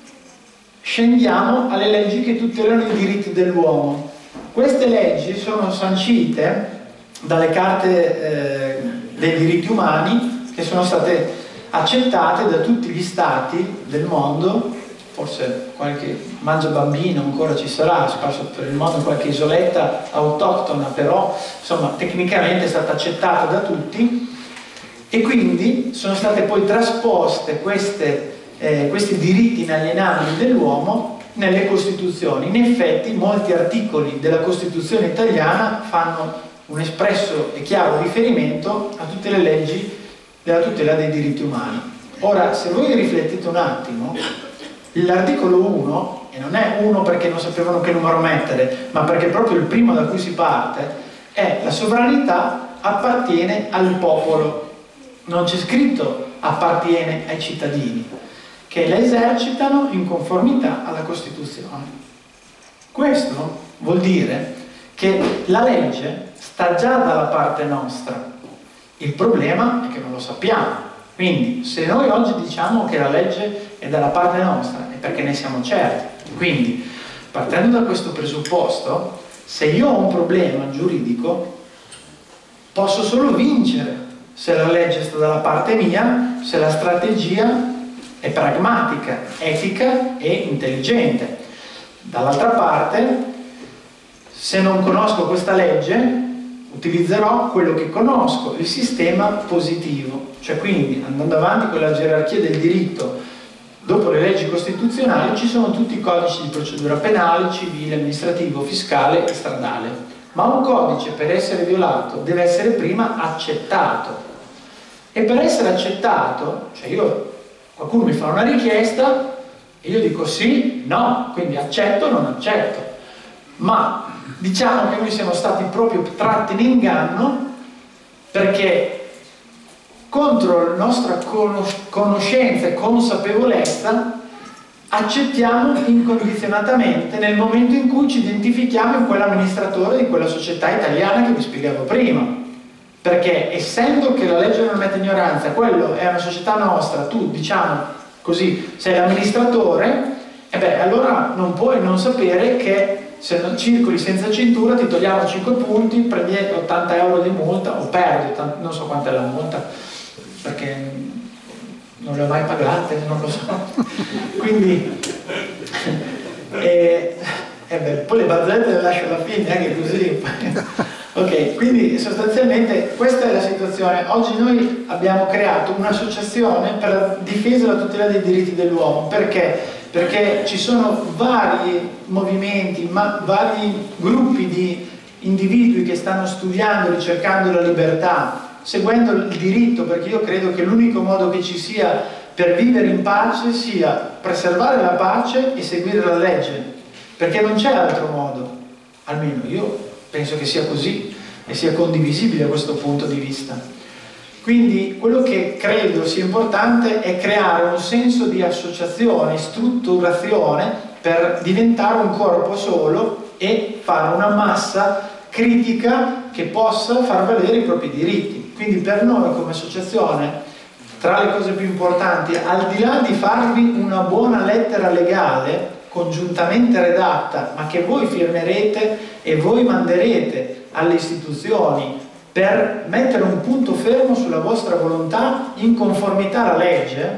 scendiamo alle leggi che tutelano i diritti dell'uomo. Queste leggi sono sancite dalle carte dei diritti umani, che sono state accettate da tutti gli stati del mondo. Forse qualche mangia bambino ancora ci sarà, sparso per il mondo, qualche isoletta autoctona, però insomma tecnicamente è stata accettata da tutti, e quindi sono state poi trasposte questi diritti inalienabili dell'uomo nelle Costituzioni. In effetti molti articoli della Costituzione italiana fanno un espresso e chiaro riferimento a tutte le leggi della tutela dei diritti umani. Ora, se voi riflettete un attimo, l'articolo 1, e non è 1 perché non sapevano che numero mettere, ma perché proprio il primo da cui si parte, è: la sovranità appartiene al popolo. Non c'è scritto appartiene ai cittadini, che la esercitano in conformità alla Costituzione. Questo vuol dire che la legge sta già dalla parte nostra. Il problema è che non lo sappiamo. Quindi, se noi oggi diciamo che la legge è dalla parte nostra, è perché ne siamo certi. Quindi, partendo da questo presupposto, se io ho un problema giuridico, posso solo vincere se la legge sta dalla parte mia, se la strategia è pragmatica, etica e intelligente. Dall'altra parte, se non conosco questa legge, utilizzerò quello che conosco, il sistema positivo. Cioè, quindi, andando avanti con la gerarchia del diritto, dopo le leggi costituzionali ci sono tutti i codici di procedura penale, civile, amministrativo, fiscale e stradale. Ma un codice, per essere violato, deve essere prima accettato. E per essere accettato, cioè qualcuno mi fa una richiesta e io dico sì, no, quindi accetto o non accetto. Ma diciamo che noi siamo stati proprio tratti in inganno, perché contro la nostra conoscenza e consapevolezza accettiamo incondizionatamente nel momento in cui ci identifichiamo in quell'amministratore di quella società italiana che vi spiegavo prima. perché essendo che la legge non mette ignoranza, quello è una società nostra, tu diciamo così sei l'amministratore, e beh, allora non puoi non sapere che se non circoli senza cintura ti togliamo 5 punti, prendi 80 euro di multa o perdi, non so quanta è la multa, perché non le ho mai pagate, non lo so. Quindi, poi le barzellette le lascio alla fine, che così. Ok, quindi sostanzialmente questa è la situazione. Oggi noi abbiamo creato un'associazione per la difesa e la tutela dei diritti dell'uomo. Perché? Perché ci sono vari movimenti, vari gruppi di individui che stanno studiando, ricercando la libertà, seguendo il diritto, perché io credo che l'unico modo che ci sia per vivere in pace sia preservare la pace e seguire la legge, perché non c'è altro modo, almeno io penso che sia così e sia condivisibile a questo punto di vista. Quindi quello che credo sia importante è creare un senso di associazione, strutturazione per diventare un corpo solo e fare una massa critica che possa far valere i propri diritti. Quindi per noi come associazione, tra le cose più importanti, al di là di farvi una buona lettera legale congiuntamente redatta, ma che voi firmerete e voi manderete alle istituzioni per mettere un punto fermo sulla vostra volontà in conformità alla legge,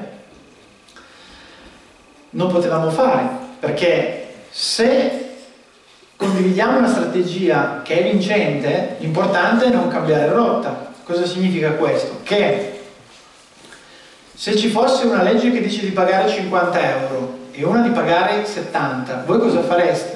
non potevamo fare, perché se condividiamo una strategia che è vincente, l'importante è non cambiare rotta. Cosa significa questo? Che se ci fosse una legge che dice di pagare 50 euro e una di pagare 70, voi cosa fareste?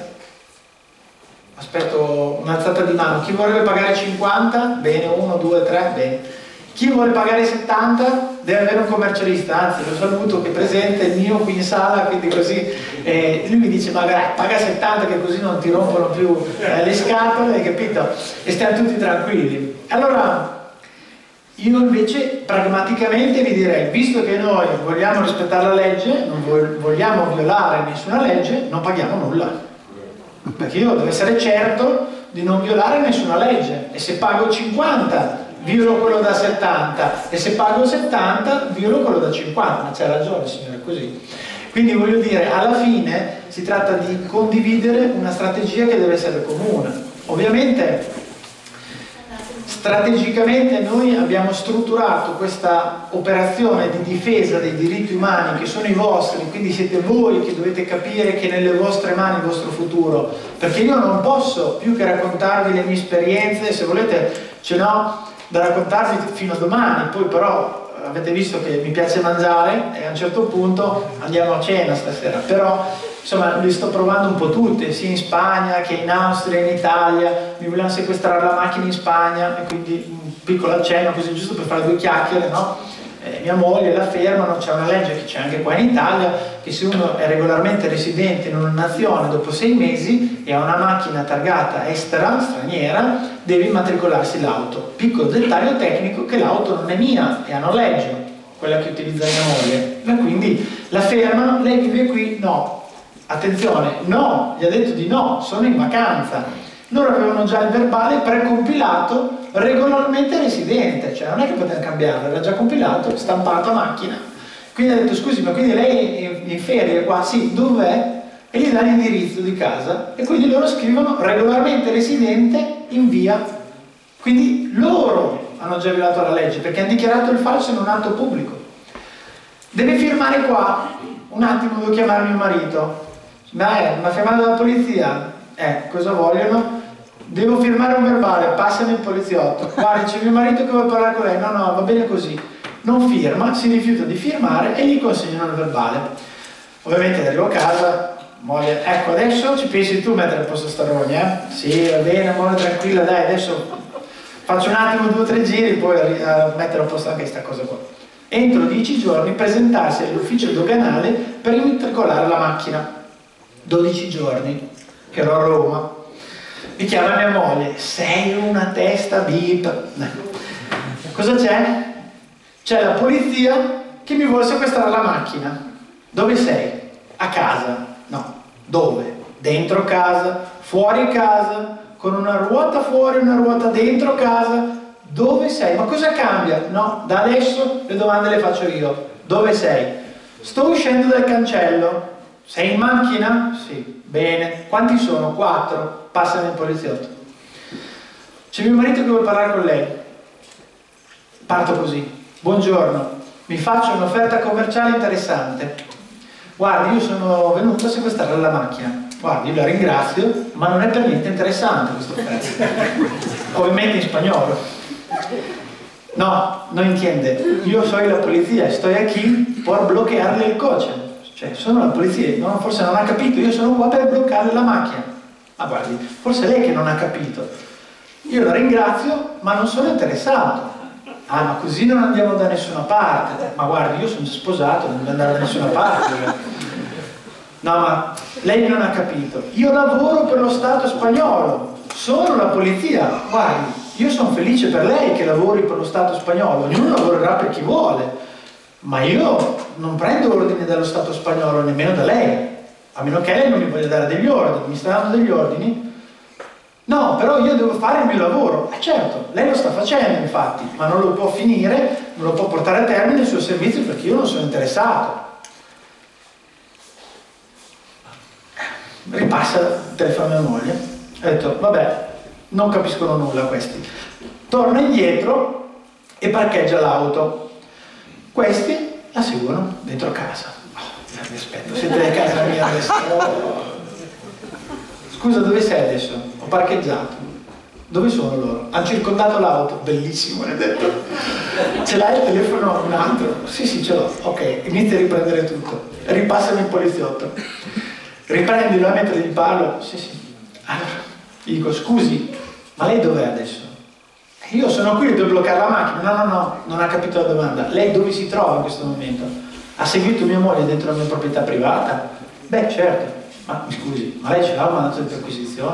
Aspetto un'alzata di mano. Chi vorrebbe pagare 50? Bene, 1, 2, 3, bene. Chi vuole pagare 70 deve avere un commercialista, anzi lo saluto che è presente, il mio qui in sala, quindi così lui mi dice magari paga 70 che così non ti rompono più le scatole, hai capito? E stiamo tutti tranquilli. Allora io invece pragmaticamente vi direi, visto che noi vogliamo rispettare la legge, non vogliamo violare nessuna legge, non paghiamo nulla. Perché io devo essere certo di non violare nessuna legge, e se pago 50 violo quello da 70 e se pago 70 violo quello da 50, ma c'è ragione signore, così. Quindi voglio dire, alla fine si tratta di condividere una strategia che deve essere comune. Ovviamente strategicamente noi abbiamo strutturato questa operazione di difesa dei diritti umani che sono i vostri, quindi siete voi che dovete capire che è nelle vostre mani il vostro futuro, perché io non posso più che raccontarvi le mie esperienze, se volete ce n'ho da raccontarvi fino a domani, poi però avete visto che mi piace mangiare e a un certo punto andiamo a cena stasera, però insomma le sto provando un po' tutte, sia in Spagna che in Austria, in Italia, mi volevano sequestrare la macchina in Spagna e quindi un piccolo accenno così giusto per fare due chiacchiere, no? Mia moglie la fermano, c'è una legge che c'è anche qua in Italia che se uno è regolarmente residente in una nazione dopo 6 mesi e ha una macchina targata estera, straniera, deve immatricolarsi l'auto. Piccolo dettaglio tecnico che l'auto non è mia, è a noleggio, quella che utilizza mia moglie, e quindi la fermano, lei vive qui? No. Attenzione, no, gli ha detto di no, sono in vacanza. Loro avevano già il verbale precompilato, regolarmente residente, cioè non è che potevano cambiarlo, era già compilato, stampato a macchina. Quindi ha detto scusi, ma quindi lei è in ferie qua? Sì, dov'è? E gli dà l'indirizzo di casa e quindi loro scrivono regolarmente residente in via. Quindi loro hanno già violato la legge perché hanno dichiarato il falso in un atto pubblico. Deve firmare qua, un attimo devo chiamare mio marito. Ma mi ha chiamato la polizia? Cosa vogliono? Devo firmare un verbale, passami il poliziotto. Guarda, c'è mio marito che vuole parlare con lei. No, no, va bene così. Non firma, si rifiuta di firmare e gli consegnano il verbale. Ovviamente arrivo a casa, moglie, ecco adesso ci pensi tu a mettere a posto sta rogna, Sì, va bene, amore, tranquilla, dai, adesso faccio un attimo 2 o 3 giri, poi mettere a posto anche questa cosa qua. Entro 10 giorni presentarsi all'ufficio doganale per immatricolare la macchina. 12 giorni, che ero a Roma. Mi chiama mia moglie, sei una testa bip. Cosa c'è? C'è la polizia che mi vuole sequestrare la macchina. Dove sei? A casa. No. Dove? Dentro casa, fuori casa, con una ruota fuori, una ruota dentro casa. Dove sei? Ma cosa cambia? No, da adesso le domande le faccio io. Dove sei? Sto uscendo dal cancello. Sei in macchina? Sì. Bene. Quanti sono? 4. Passano il poliziotto. C'è mio marito che vuole parlare con lei. Parto così. Buongiorno, mi faccio un'offerta commerciale interessante. Guardi, io sono venuto a sequestrare la macchina. Guardi, io la ringrazio, ma non è per niente interessante questa offerta. Ovviamente in spagnolo. No, non entiende. Io sono la polizia e sto qui per bloccarle il coche. Cioè, sono la polizia, no? Forse non ha capito, io sono qua per bloccare la macchina. Ma guardi, forse è lei che non ha capito. Io la ringrazio, ma non sono interessato. Ah, ma così non andiamo da nessuna parte. Ma guardi, io sono già sposato, non devo andare da nessuna parte. No, ma lei non ha capito. Io lavoro per lo Stato spagnolo, sono la polizia. Guardi, io sono felice per lei che lavori per lo Stato spagnolo, ognuno lavorerà per chi vuole. Ma io non prendo ordini dallo Stato spagnolo, nemmeno da lei. A meno che lei non mi voglia dare degli ordini. Mi sta dando degli ordini? No, però io devo fare il mio lavoro. Certo, lei lo sta facendo infatti, ma non lo può finire, non lo può portare a termine il suo servizio perché io non sono interessato. Ripassa il telefono a mia moglie. Ha detto, vabbè, non capiscono nulla questi. Torna indietro e parcheggia l'auto. Questi la seguono dentro casa. Oh, aspetta, siete a casa mia adesso. Scusa, dove sei adesso? Ho parcheggiato. Dove sono loro? Hanno circondato l'auto. Bellissimo, ne ha detto. Ce l'hai il telefono un altro? Sì, sì, ce l'ho. Ok, inizia a riprendere tutto. Ripassami il poliziotto. Riprendilo a mentre gli parlo. Sì, sì. Allora, gli dico, scusi, ma lei dov'è adesso? Io sono qui, devo bloccare la macchina. No, no, no, non ha capito la domanda. Lei dove si trova in questo momento? Ha seguito mia moglie dentro la mia proprietà privata? Beh, certo. Ma mi scusi, ma lei ce l'ha un mandato di perquisizione?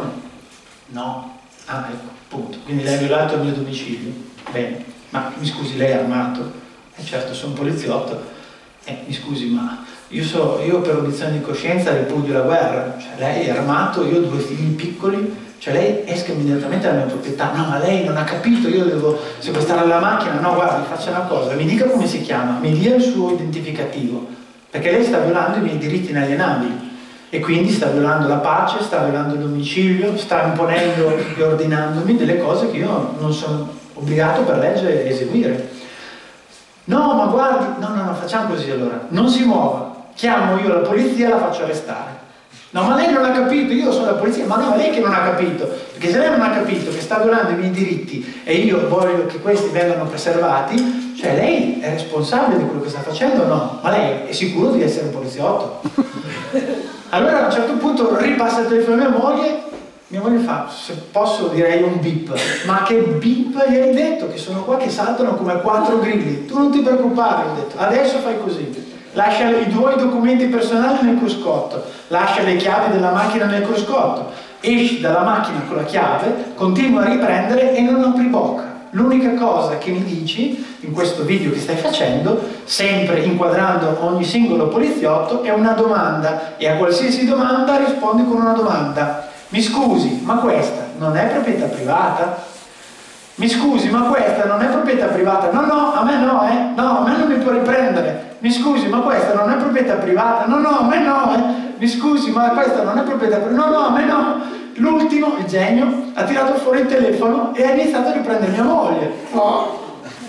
No. Ah, ecco, punto. Quindi lei ha violato il mio domicilio? Bene. Ma mi scusi, lei è armato? Certo, sono poliziotto. Mi scusi, ma io per obiezione di coscienza ripudio la guerra. Cioè, lei è armato, io ho 2 figli piccoli, cioè lei esca immediatamente dalla mia proprietà. No, ma lei non ha capito, io devo sequestrare la macchina. No, guardi, faccia una cosa, mi dica come si chiama, mi dia il suo identificativo, perché lei sta violando i miei diritti inalienabili. E quindi sta violando la pace, sta violando il domicilio, sta imponendo e ordinandomi delle cose che io non sono obbligato per legge a eseguire. No, ma guardi, no, facciamo così allora, non si muova, chiamo io la polizia e la faccio arrestare. No, ma lei non ha capito, io sono la polizia. Ma no, è lei che non ha capito, perché se lei non ha capito che sta violando i miei diritti e io voglio che questi vengano preservati, cioè lei è responsabile di quello che sta facendo o no? Ma lei è sicuro di essere un poliziotto? Allora a un certo punto ripassa il telefono a mia moglie fa, se posso direi un bip. Ma che bip gli hai detto? Che sono qua che saltano come 4 grilli. Tu non ti preoccupare, ho detto, adesso fai così. Lascia i tuoi documenti personali nel cruscotto, lascia le chiavi della macchina nel cruscotto, esci dalla macchina con la chiave, continua a riprendere e non apri bocca. L'unica cosa che mi dici in questo video che stai facendo, sempre inquadrando ogni singolo poliziotto, è una domanda, e a qualsiasi domanda rispondi con una domanda. Mi scusi, ma questa non è proprietà privata? Mi scusi, ma questa non è proprietà privata? No, no, a me no, no, a me non mi può riprendere. Mi scusi, ma questa non è proprietà privata? No, no, a me no, Mi scusi, ma questa non è proprietà privata? No, no, a me no. L'ultimo, il genio, ha tirato fuori il telefono e ha iniziato a riprendere mia moglie. Oh,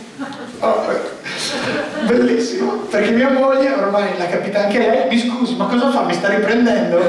bellissimo, perché mia moglie, ormai l'ha capita anche lei, mi scusi, ma cosa fa? Mi sta riprendendo?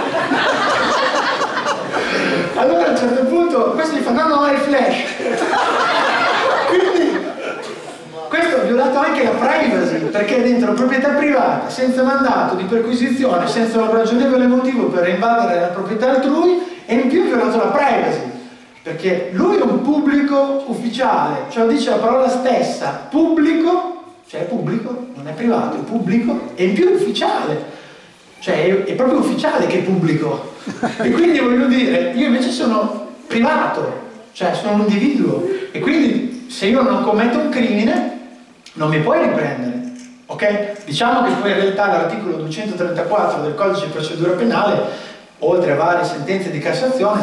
Allora a un certo punto questo gli fa, no, è il flash. Quindi questo ha violato anche la privacy, perché è dentro proprietà privata, senza mandato di perquisizione, senza un ragionevole motivo per invadere la proprietà altrui, e in più ha violato la privacy, perché lui è un pubblico ufficiale, cioè dice la parola stessa, pubblico, cioè è pubblico, non è privato, è pubblico, e in più è ufficiale, cioè è proprio ufficiale che è pubblico. E quindi voglio dire, io invece sono privato, cioè sono un individuo, e quindi se io non commetto un crimine non mi puoi riprendere, ok? Diciamo che poi in realtà l'articolo 234 del codice di procedura penale, oltre a varie sentenze di Cassazione,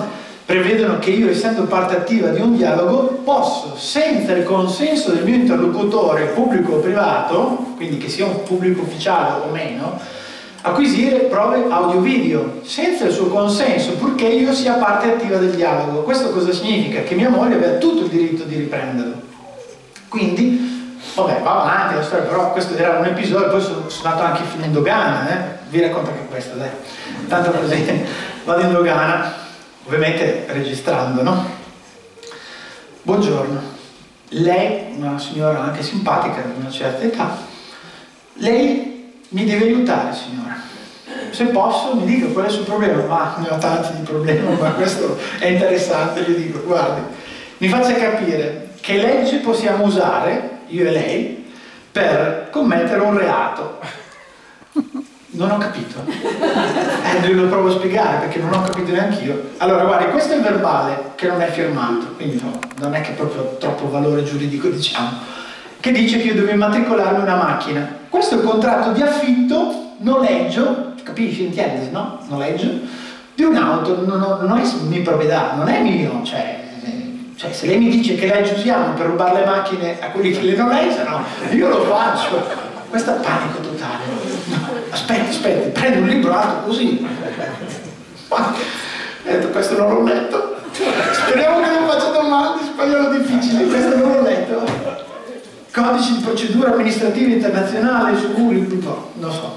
prevedono che io, essendo parte attiva di un dialogo, posso, senza il consenso del mio interlocutore pubblico o privato, quindi che sia un pubblico ufficiale o meno, acquisire prove audio-video senza il suo consenso, purché io sia parte attiva del dialogo. Questo cosa significa? Che mia moglie aveva tutto il diritto di riprenderlo. Quindi, vabbè, va avanti la storia, però questo era un episodio, poi sono andato anche in dogana, vi racconto anche questo, dai. Tanto così, vado in dogana, ovviamente registrando, no? Buongiorno. Lei, una signora anche simpatica, di una certa età, lei mi deve aiutare, signora. Se posso, mi dica qual è il suo problema. Ma ne ho tanti di problemi, ma questo è interessante, gli dico, guardi, mi faccia capire che legge possiamo usare, io e lei, per commettere un reato. Non ho capito. Lo provo a spiegare perché non ho capito neanche io. Allora, guardi, questo è il verbale che non è firmato, quindi no, non è che proprio troppo valore giuridico, diciamo, che dice che io devo immatricolarmi una macchina. Questo è il contratto di affitto, noleggio, capisci, intendi, no? Noleggio di un'auto, non è mia proprietà, non è mio, cioè se lei mi dice che legge usiamo per rubare le macchine a quelli che le noleggiano, io lo faccio. Questo è panico totale. No, aspetti, prendo un libro alto così. Questo non l'ho letto. Speriamo che non faccia domande, spagnolo difficile, questo non l'ho letto. Codici di procedura amministrativa internazionale su Google, no, non so.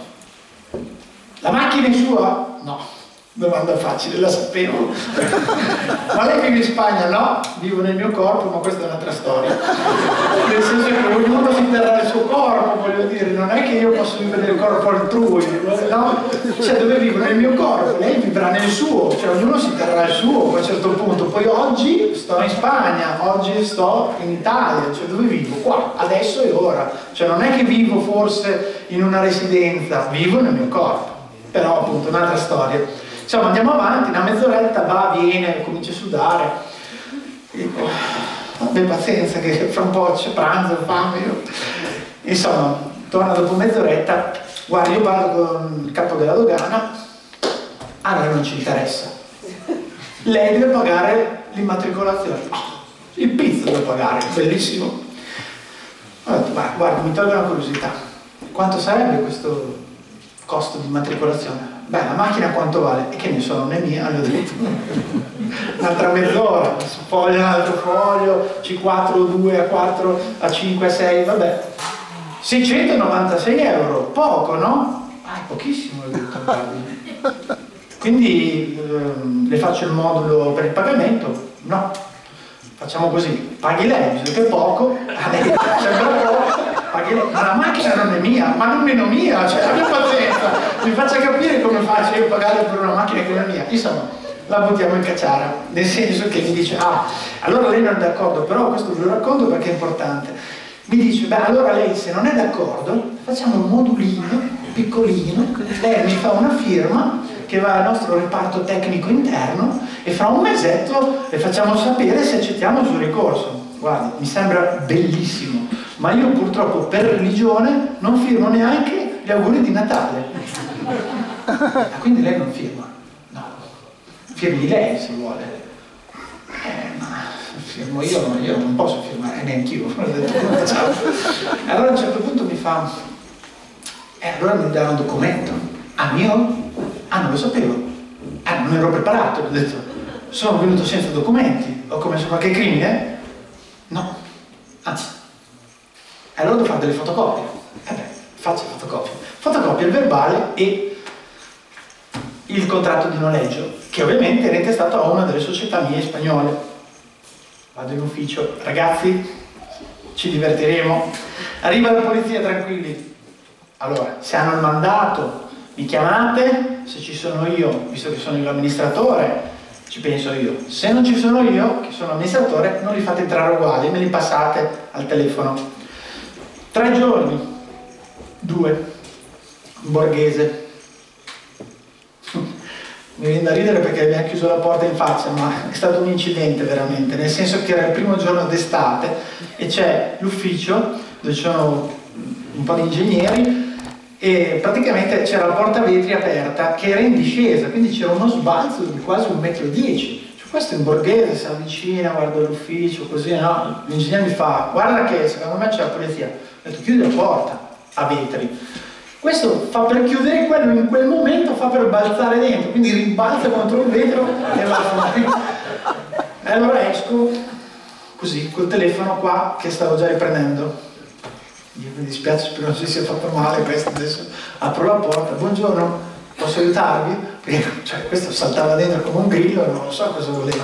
La macchina è sua? No. Domanda facile, la sapevo. Ma lei vive in Spagna? No, vivo nel mio corpo, ma questa è un'altra storia. Nel senso che ognuno si terrà il suo corpo, voglio dire, non è che io posso vivere nel corpo altrui, no? Cioè, dove vivo? Nel mio corpo, lei vivrà nel suo, cioè ognuno si terrà il suo a un certo punto. Poi oggi sto in Spagna, oggi sto in Italia, cioè dove vivo? Qua, adesso e ora. Cioè non è che vivo forse in una residenza, vivo nel mio corpo. Però appunto un'altra storia. Insomma, andiamo avanti, una mezz'oretta va, viene, comincia a sudare. Dico, vabbè, pazienza, che fra un po' c'è pranzo, fame. Io. Insomma, torna dopo mezz'oretta, guarda, io parlo con il capo della dogana, a noi non ci interessa. Lei deve pagare l'immatricolazione. Il pizzo deve pagare, bellissimo. Ho detto, guarda, mi tolgo una curiosità. Quanto sarebbe questo costo di immatricolazione? Beh, la macchina quanto vale? E che ne so, non è mia, le ho detto. Un'altra mezz'ora, sfoglio un altro foglio, C4, 2, A4, A5, A6, vabbè. 696 euro, poco, no? Ah, è pochissimo, le ho detto, guardi. Quindi le faccio il modulo per il pagamento? No. Facciamo così, paghi lei, visto che è poco, sembra poco, paghi lei, ma la macchina non è mia, ma nemmeno mia, cioè abbia pazienza, mi faccia capire come faccio io a pagare per una macchina che non è mia. Insomma, la buttiamo in cacciara, nel senso che mi dice, allora lei non è d'accordo, però questo ve lo racconto perché è importante. Mi dice, beh, allora lei se non è d'accordo, facciamo un modulino piccolino, lei mi fa una firma che va al nostro reparto tecnico interno e fra un mesetto le facciamo sapere se accettiamo il suo ricorso. Guardi, mi sembra bellissimo, ma io purtroppo per religione non firmo neanche gli auguri di Natale. Quindi lei non firma? No, firmi lei se vuole. Ma firmo io non posso firmare, neanche io. Allora a un certo punto mi fa, allora mi dà un documento. Ah, mio? Ah, non lo sapevo. Ah, non ero preparato. Ho detto, sono venuto senza documenti. Ho commesso qualche crimine? No. Anzi. Allora devo fare delle fotocopie. Beh, faccio fotocopie. Fotocopia il verbale e il contratto di noleggio, che ovviamente è intestato a una delle società mie spagnole. Vado in ufficio. Ragazzi, ci divertiremo. Arriva la polizia, tranquilli. Allora, se hanno il mandato, mi chiamate, se ci sono io, visto che sono l'amministratore, ci penso io. Se non ci sono io, che sono amministratore, non li fate entrare uguali, me li passate al telefono. 3 giorni, 2, Borghese. Mi viene da ridere perché mi ha chiuso la porta in faccia, ma è stato un incidente veramente, nel senso che era il primo giorno d'estate e c'è l'ufficio dove ci sono un po' di ingegneri e praticamente c'era la porta vetri aperta che era in discesa, quindi c'era uno sbalzo di quasi 1,10 m. Cioè, Questo in borghese si avvicina, guarda l'ufficio, così, no? L'ingegnere mi fa, guarda che secondo me c'è la polizia. Ho detto, chiudi la porta a vetri. Questo fa per chiudere quello, in quel momento fa per balzare dentro, quindi rimbalza contro il vetro e va fuori. E allora esco così, col telefono qua che stavo già riprendendo. Io mi dispiace, spero non si sia fatto male questo, adesso apro la porta, buongiorno, posso aiutarvi? Perché cioè, questo saltava dentro come un grillo, non so cosa voleva.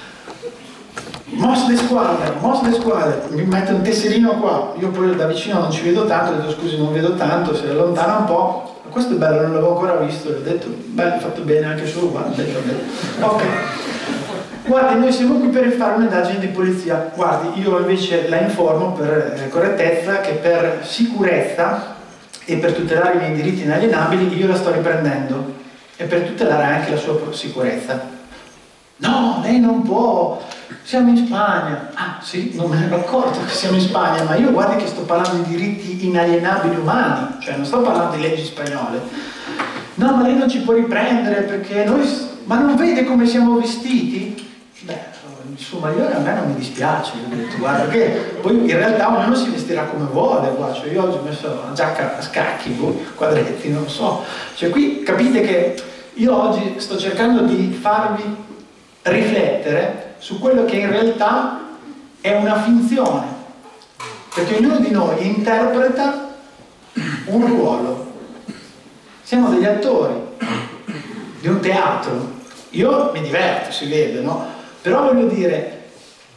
Mosse le squadre, mi mette un tesserino qua, io poi da vicino non ci vedo tanto, ho detto scusi non vedo tanto, si allontana un po', questo è bello, non l'avevo ancora visto, gli ho detto, beh, hai fatto bene anche su, guarda, ok. Guardi, noi siamo qui per fare un'indagine di polizia. Guardi, io invece la informo per correttezza che per sicurezza e per tutelare i miei diritti inalienabili io la sto riprendendo e per tutelare anche la sua sicurezza. No, lei non può, siamo in Spagna. Ah sì, non me ne ero accorto che siamo in Spagna, ma io guardi che sto parlando di diritti inalienabili umani, cioè non sto parlando di leggi spagnole. No, ma lei non ci può riprendere perché noi... Ma non vede come siamo vestiti? Beh, il suo maglione a me non mi dispiace, gli ho detto, guarda che poi in realtà ognuno si vestirà come vuole, qua. Cioè io oggi ho messo una giacca a scacchi, quadretti, non so. Cioè qui capite che io oggi sto cercando di farvi riflettere su quello che in realtà è una finzione, perché ognuno di noi interpreta un ruolo. Siamo degli attori di un teatro. Io mi diverto, si vede, no? Però voglio dire,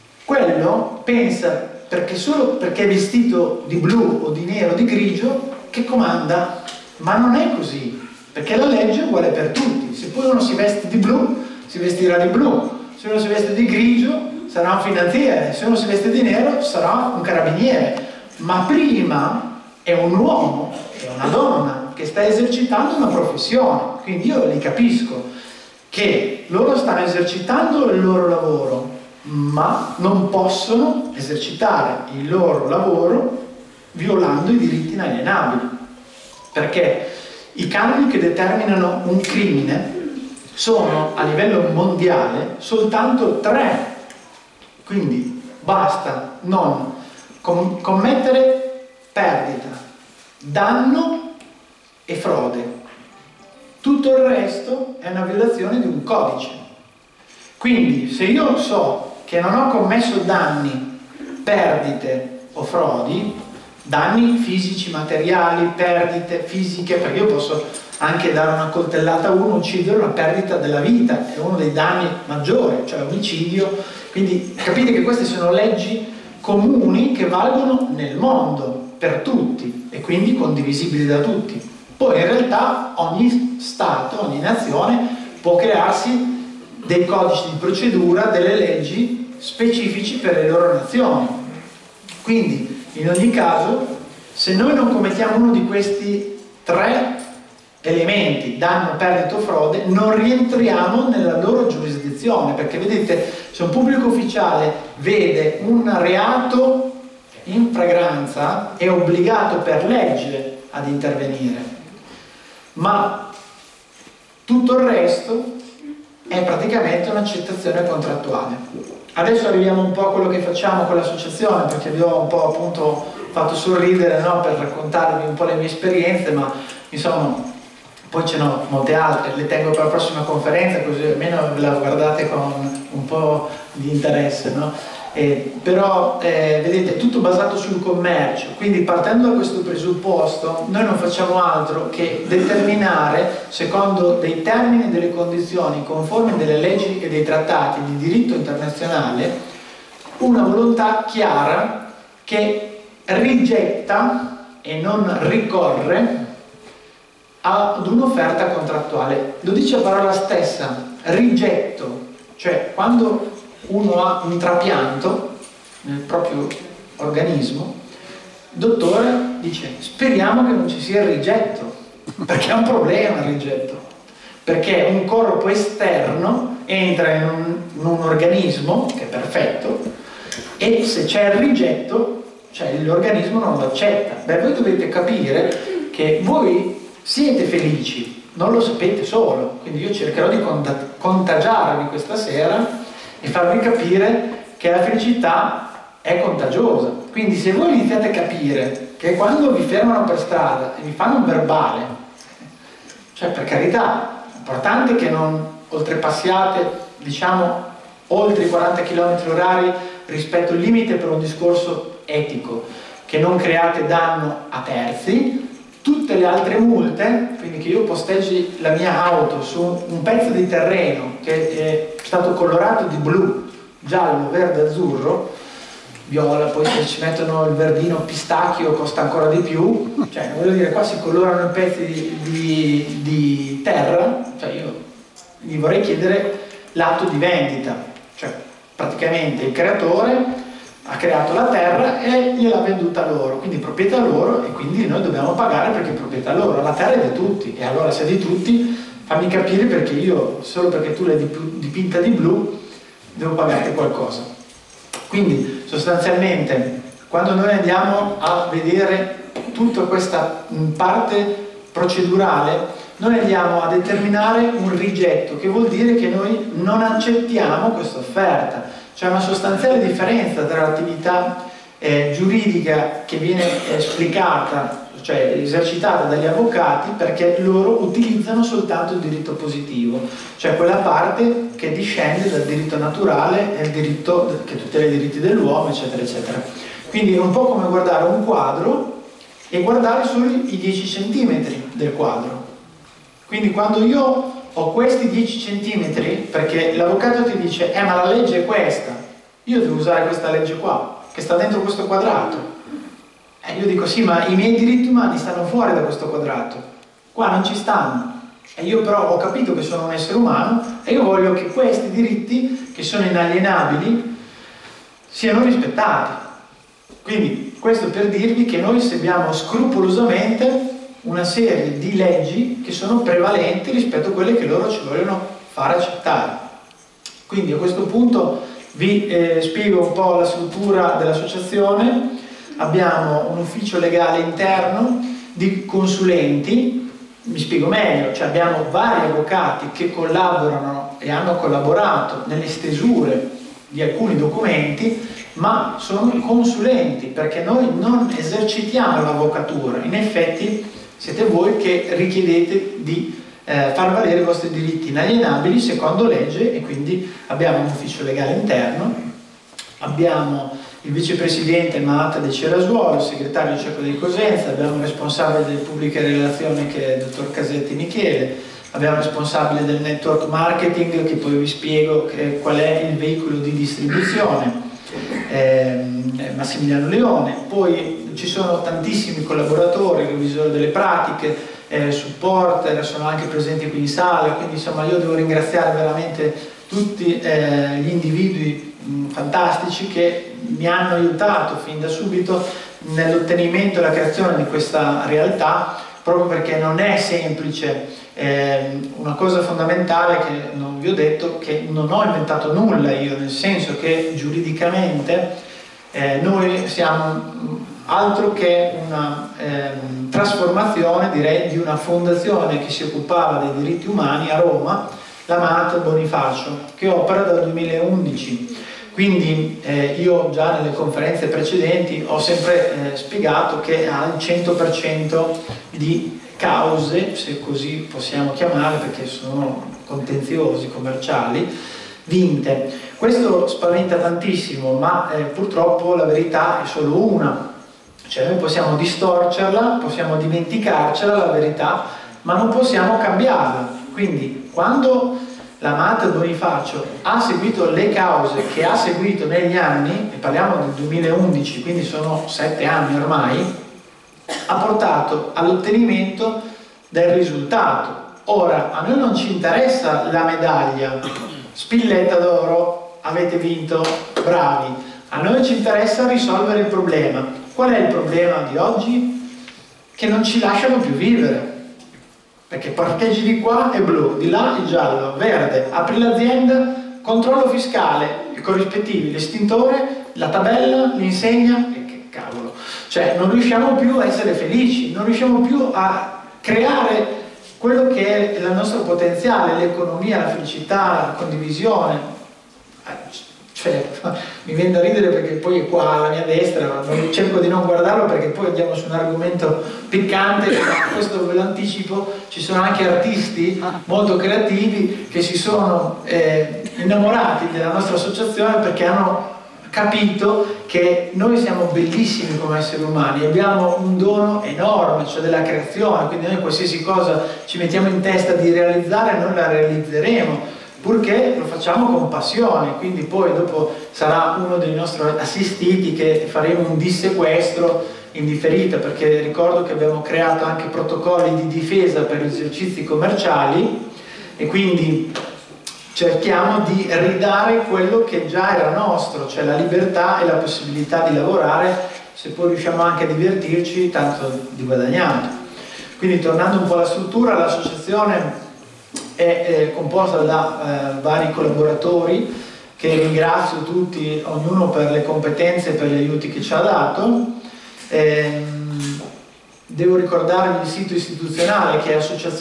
quello pensa perché solo perché è vestito di blu o di nero o di grigio che comanda, ma non è così, perché la legge è uguale per tutti. Se poi uno si veste di blu, si vestirà di blu, se uno si veste di grigio sarà un finanziere, se uno si veste di nero sarà un carabiniere, ma prima è un uomo, è una donna che sta esercitando una professione, quindi io li capisco che loro stanno esercitando il loro lavoro, ma non possono esercitare il loro lavoro violando i diritti inalienabili, perché i canoni che determinano un crimine sono a livello mondiale soltanto 3, quindi basta non commettere perdita, danno e frode. Tutto il resto è una violazione di un codice. Quindi se io so che non ho commesso danni, perdite o frodi, danni fisici, materiali, perdite fisiche, perché io posso anche dare una coltellata a uno, uccidere, una perdita della vita, è uno dei danni maggiori, cioè omicidio. Quindi capite che queste sono leggi comuni che valgono nel mondo, per tutti, e quindi condivisibili da tutti. Poi in realtà ogni Stato, ogni nazione può crearsi dei codici di procedura, delle leggi specifici per le loro nazioni. Quindi in ogni caso, se noi non commettiamo uno di questi 3 elementi, danno, perdita o frode, non rientriamo nella loro giurisdizione, perché vedete, se un pubblico ufficiale vede un reato in flagranza è obbligato per legge ad intervenire, ma tutto il resto è praticamente un'accettazione contrattuale. Adesso arriviamo un po' a quello che facciamo con l'associazione, perché vi ho un po' appunto fatto sorridere, no? Per raccontarvi un po' le mie esperienze, ma insomma poi ce n'ho molte altre, le tengo per la prossima conferenza, così almeno ve la guardate con un po' di interesse, no? Però vedete, tutto basato sul commercio, quindi partendo da questo presupposto noi non facciamo altro che determinare, secondo dei termini e delle condizioni conformi delle leggi e dei trattati di diritto internazionale, una volontà chiara che rigetta e non ricorre ad un'offerta contrattuale. Lo dice a parola stessa, rigetto, cioè quando uno ha un trapianto nel proprio organismo, il dottore dice speriamo che non ci sia il rigetto, perché è un problema il rigetto, perché un corpo esterno entra in un organismo che è perfetto e se c'è il rigetto, cioè l'organismo non lo accetta. Beh, voi dovete capire che voi siete felici, non lo sapete solo, quindi io cercherò di contagiarvi questa sera e farvi capire che la felicità è contagiosa. Quindi se voi iniziate a capire che quando vi fermano per strada e vi fanno un verbale, cioè per carità, è importante che non oltrepassiate, diciamo, oltre i 40 km/h rispetto al limite per un discorso etico, che non create danno a terzi. Tutte le altre multe, quindi che io posteggi la mia auto su un pezzo di terreno che è stato colorato di blu, giallo, verde, azzurro, viola, poi se ci mettono il verdino pistacchio costa ancora di più, cioè voglio dire, qua si colorano i pezzi di terra, cioè io gli vorrei chiedere l'atto di vendita, cioè praticamente il creatore ha creato la terra e gliel'ha venduta loro, quindi proprietà loro, e quindi noi dobbiamo pagare perché è proprietà loro. La terra è di tutti, e allora se è di tutti fammi capire perché io, solo perché tu l'hai dipinta di blu, devo pagarti qualcosa. Quindi sostanzialmente quando noi andiamo a vedere tutta questa parte procedurale, noi andiamo a determinare un rigetto, che vuol dire che noi non accettiamo questa offerta. C'è una sostanziale differenza tra l'attività giuridica che viene esplicata, cioè esercitata dagli avvocati, perché loro utilizzano soltanto il diritto positivo, cioè quella parte che discende dal diritto naturale e il diritto che tutela i diritti dell'uomo, eccetera, eccetera. Quindi è un po' come guardare un quadro e guardare solo i 10 centimetri del quadro. Quindi quando io ho questi 10 centimetri, perché l'avvocato ti dice ma la legge è questa, io devo usare questa legge qua, che sta dentro questo quadrato. Io dico sì, ma i miei diritti umani stanno fuori da questo quadrato, qua non ci stanno. E io però ho capito che sono un essere umano e io voglio che questi diritti, che sono inalienabili, siano rispettati. Quindi questo per dirvi che noi seguiamo scrupolosamente una serie di leggi che sono prevalenti rispetto a quelle che loro ci vogliono far accettare. Quindi a questo punto vi spiego un po' la struttura dell'associazione. Abbiamo un ufficio legale interno di consulenti, mi spiego meglio, cioè abbiamo vari avvocati che collaborano e hanno collaborato nelle stesure di alcuni documenti, ma sono consulenti, perché noi non esercitiamo l'avvocatura. In effetti siete voi che richiedete di far valere i vostri diritti inalienabili secondo legge, e quindi abbiamo un ufficio legale interno, abbiamo il vicepresidente Mahatta De Cerasuolo, il segretario Cecco di Cosenza, abbiamo il responsabile delle pubbliche relazioni che è il dottor Casetti Michele, abbiamo il responsabile del network marketing, che poi vi spiego qual è il veicolo di distribuzione, Massimiliano Leone. Poi ci sono tantissimi collaboratori, revisori delle pratiche, supporter, sono anche presenti qui in sala, quindi insomma io devo ringraziare veramente tutti gli individui fantastici che mi hanno aiutato fin da subito nell'ottenimento e la creazione di questa realtà, proprio perché non è semplice. Una cosa fondamentale che non vi ho detto, che non ho inventato nulla io, nel senso che giuridicamente noi siamo altro che una trasformazione, direi, di una fondazione che si occupava dei diritti umani a Roma, la Mahatta Bonifacio, che opera dal 2011. Quindi io già nelle conferenze precedenti ho sempre spiegato che ha il 100% di cause, se così possiamo chiamare, perché sono contenziosi commerciali, vinte. Questo spaventa tantissimo, ma purtroppo la verità è solo una. Cioè noi possiamo distorcerla, possiamo dimenticarcela la verità, ma non possiamo cambiarla. Quindi quando la Mahatta Bonifacio ha seguito le cause che ha seguito negli anni, e parliamo del 2011, quindi sono 7 anni ormai, ha portato all'ottenimento del risultato. Ora, a noi non ci interessa la medaglia, spilletta d'oro, avete vinto, bravi. A noi ci interessa risolvere il problema. Qual è il problema di oggi? Che non ci lasciano più vivere. Perché parcheggi di qua è blu, di là è giallo, verde, apri l'azienda, controllo fiscale, i corrispettivi, l'estintore, la tabella, l'insegna, e che cavolo. Cioè non riusciamo più a essere felici, non riusciamo più a creare quello che è il nostro potenziale, l'economia, la felicità, la condivisione. cioè, mi viene da ridere perché poi è qua alla mia destra, cerco di non guardarlo perché poi andiamo su un argomento piccante, ma questo ve lo anticipo, ci sono anche artisti molto creativi che si sono innamorati della nostra associazione perché hanno capito che noi siamo bellissimi come esseri umani, abbiamo un dono enorme, cioè della creazione, quindi noi qualsiasi cosa ci mettiamo in testa di realizzare, noi la realizzeremo, purché lo facciamo con passione. Quindi poi dopo sarà uno dei nostri assistiti che faremo un dissequestro in differita, perché ricordo che abbiamo creato anche protocolli di difesa per gli esercizi commerciali e quindi cerchiamo di ridare quello che già era nostro, cioè la libertà e la possibilità di lavorare. Se poi riusciamo anche a divertirci, tanto di guadagnato. Quindi tornando un po' alla struttura, l'associazione è composta da vari collaboratori che ringrazio tutti, ognuno per le competenze e per gli aiuti che ci ha dato. Devo ricordarvi il sito istituzionale che è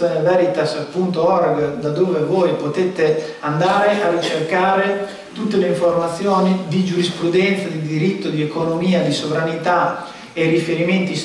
associazioneveritas.org, da dove voi potete andare a ricercare tutte le informazioni di giurisprudenza, di diritto, di economia, di sovranità e riferimenti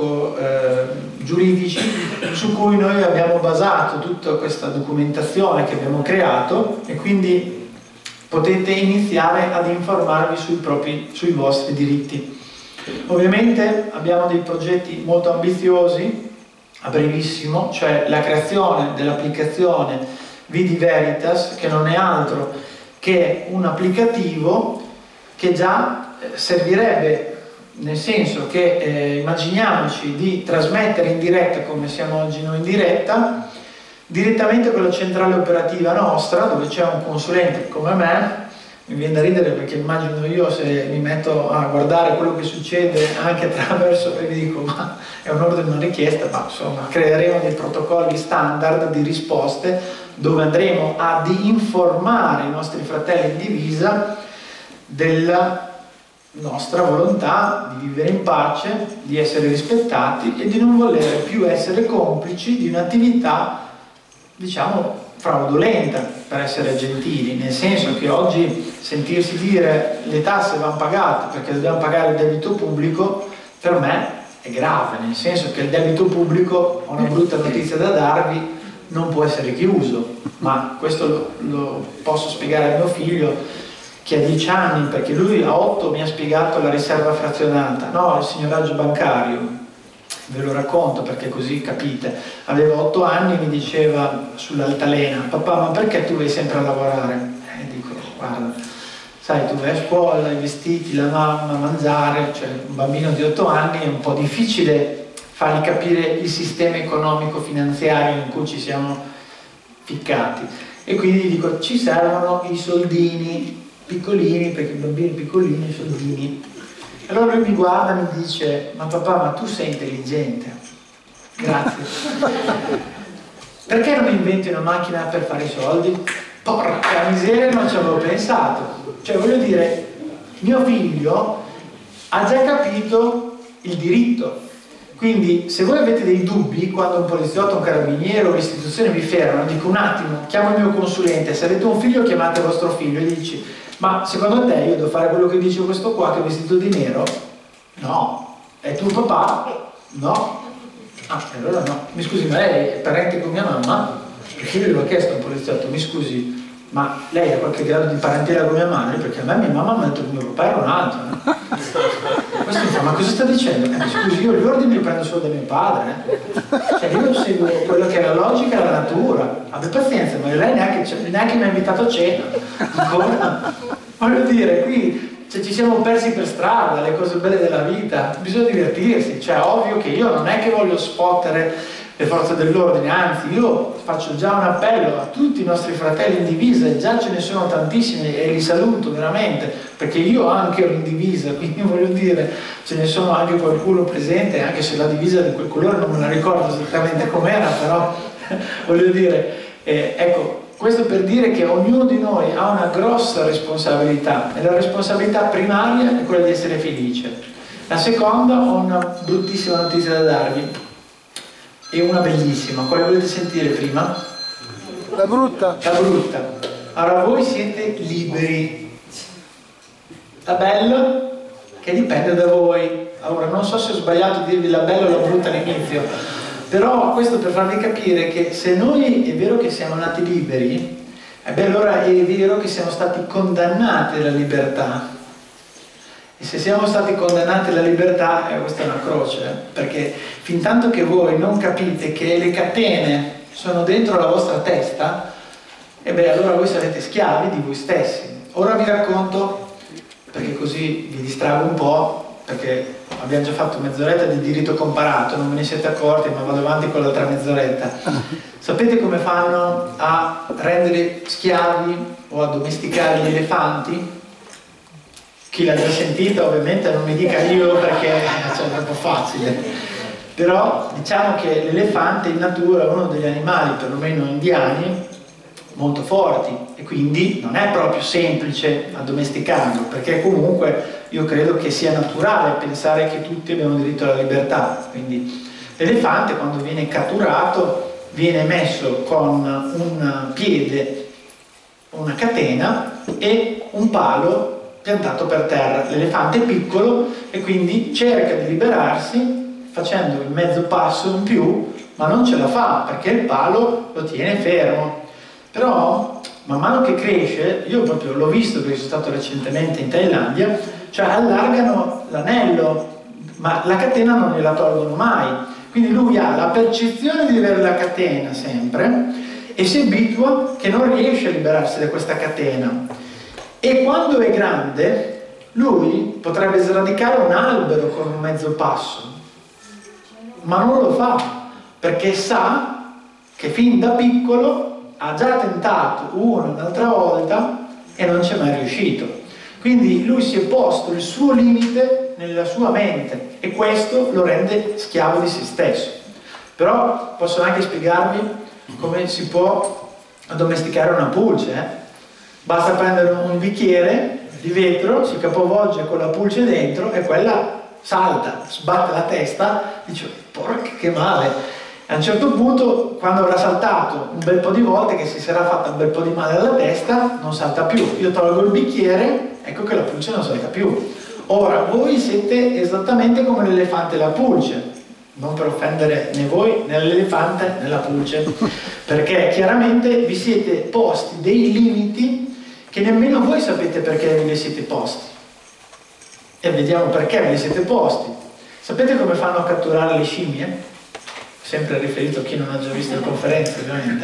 storico-giuridici su cui noi abbiamo basato tutta questa documentazione che abbiamo creato, e quindi potete iniziare ad informarvi sui vostri diritti. Ovviamente abbiamo dei progetti molto ambiziosi a brevissimo, cioè la creazione dell'applicazione Vidi Veritas, che non è altro che un applicativo che già servirebbe, nel senso che immaginiamoci di trasmettere in diretta, come siamo oggi noi in diretta, direttamente con la centrale operativa nostra, dove c'è un consulente come me. Mi viene da ridere perché immagino io, se mi metto a guardare quello che succede anche attraverso, e vi dico, ma è un ordine, una richiesta, ma insomma creeremo dei protocolli standard di risposte dove andremo ad informare i nostri fratelli in divisa della nostra volontà di vivere in pace, di essere rispettati e di non voler più essere complici di un'attività, diciamo, fraudolenta, per essere gentili, nel senso che oggi sentirsi dire le tasse vanno pagate perché dobbiamo pagare il debito pubblico, per me è grave, nel senso che il debito pubblico, ho una brutta notizia da darvi, non può essere chiuso, ma questo lo posso spiegare a mio figlio che ha 10 anni, perché lui a 8 mi ha spiegato la riserva frazionata, no, il signoraggio bancario. Ve lo racconto perché così capite. Aveva 8 anni e mi diceva sull'altalena: papà, ma perché tu vai sempre a lavorare? E dico: guarda, sai, tu vai a scuola, i vestiti, la mamma, mangiare, cioè un bambino di 8 anni è un po' difficile fargli capire il sistema economico-finanziario in cui ci siamo ficcati. E quindi dico: ci servono i soldini piccolini, perché i bambini piccolini, i soldini. Allora lui mi guarda e mi dice: ma papà, ma tu sei intelligente, grazie. Perché non inventi una macchina per fare i soldi? Porca miseria, non ci avevo pensato. Cioè, voglio dire, mio figlio ha già capito il diritto. Quindi se voi avete dei dubbi, quando un poliziotto, un carabiniere o l'istituzione vi fermano, dico: un attimo, chiamo il mio consulente, se avete un figlio chiamate vostro figlio e gli dici: ma secondo te io devo fare quello che dice questo qua che è vestito di nero? No. È tuo papà? No. Ah, allora no. Mi scusi, ma lei è parente con mia mamma? Perché io gli ho chiesto a un poliziotto: mi scusi, ma lei ha qualche grado di parentela con mia madre? Perché a me mia mamma mi ha detto che mio papà era un altro. Questo mi fa: ma cosa sta dicendo? Mi scusi, io gli ordini li prendo solo da mio padre. Cioè io seguo quello che è la logica e la natura. Abbia pazienza, ma lei neanche mi ha invitato a cena. Ancora? Voglio dire, qui ci siamo persi per strada, le cose belle della vita, bisogna divertirsi. Cioè, ovvio che io non è che voglio spottere le forze dell'ordine, anzi io faccio già un appello a tutti i nostri fratelli in divisa, e già ce ne sono tantissimi e li saluto veramente, perché io anche ero in divisa, quindi voglio dire, ce ne sono anche qualcuno presente, anche se la divisa di quel colore non me la ricordo esattamente com'era, però voglio dire, ecco, questo per dire che ognuno di noi ha una grossa responsabilità, e la responsabilità primaria è quella di essere felice. La seconda, ho una bruttissima notizia da darvi, e una bellissima. Quale volete sentire prima? La brutta. La brutta. Allora, voi siete liberi, la bella, che dipende da voi. Allora, non so se ho sbagliato a dirvi la bella o la brutta all'inizio, però questo per farvi capire che se noi è vero che siamo nati liberi, allora è vero che siamo stati condannati alla libertà. E se siamo stati condannati alla libertà, questa è una croce, perché fin tanto che voi non capite che le catene sono dentro la vostra testa, allora voi sarete schiavi di voi stessi. Ora vi racconto, perché così vi distrago un po', perché abbiamo già fatto mezz'oretta di diritto comparato, non ve ne siete accorti, ma vado avanti con l'altra mezz'oretta. Sapete come fanno a rendere schiavi o a domesticare gli elefanti? Chi l'ha già sentita ovviamente non mi dica io, perché è troppo facile. Però diciamo che l'elefante in natura è uno degli animali, perlomeno indiani, molto forti, e quindi non è proprio semplice addomesticarlo, perché comunque io credo che sia naturale pensare che tutti abbiamo diritto alla libertà. Quindi l'elefante, quando viene catturato, viene messo con un piede, una catena e un palo piantato per terra. L'elefante è piccolo e quindi cerca di liberarsi facendo il mezzo passo in più, ma non ce la fa perché il palo lo tiene fermo. Però man mano che cresce, io proprio l'ho visto perché sono stato recentemente in Thailandia, cioè allargano l'anello, ma la catena non gliela tolgono mai, quindi lui ha la percezione di avere la catena sempre e si abitua che non riesce a liberarsi da questa catena. E quando è grande, lui potrebbe sradicare un albero con un mezzo passo, ma non lo fa, perché sa che fin da piccolo ha già tentato un'altra volta e non ci è mai riuscito. Quindi lui si è posto il suo limite nella sua mente e questo lo rende schiavo di se stesso. Però posso anche spiegarvi come si può addomesticare una pulce, Basta prendere un bicchiere di vetro, si capovolge con la pulce dentro e quella salta, sbatte la testa, dice porca che male. A un certo punto, quando avrà saltato un bel po' di volte, che si sarà fatta un bel po' di male alla testa, non salta più. Io tolgo il bicchiere, ecco che la pulce non salta più. Ora, voi siete esattamente come l'elefante e la pulce, non per offendere né voi né l'elefante né la pulce, perché chiaramente vi siete posti dei limiti che nemmeno voi sapete perché ve li siete posti. E vediamo perché ve li siete posti. Sapete come fanno a catturare le scimmie? Sempre riferito a chi non ha già visto le conferenze, ovviamente.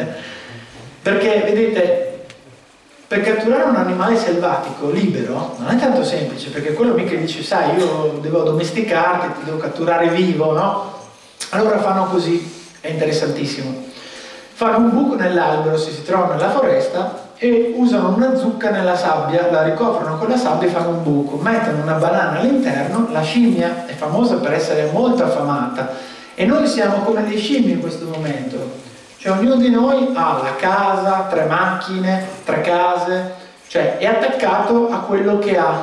Perché, vedete, per catturare un animale selvatico, libero, non è tanto semplice, perché quello mica dice, sai, io devo addomesticarti, ti devo catturare vivo, no? Allora fanno così, è interessantissimo. Fanno un buco nell'albero se si trovano nella foresta e usano una zucca nella sabbia, la ricoprono con la sabbia e fanno un buco, mettono una banana all'interno. La scimmia è famosa per essere molto affamata e noi siamo come dei scimmie in questo momento, cioè ognuno di noi ha la casa, 3 macchine, 3 case, cioè è attaccato a quello che ha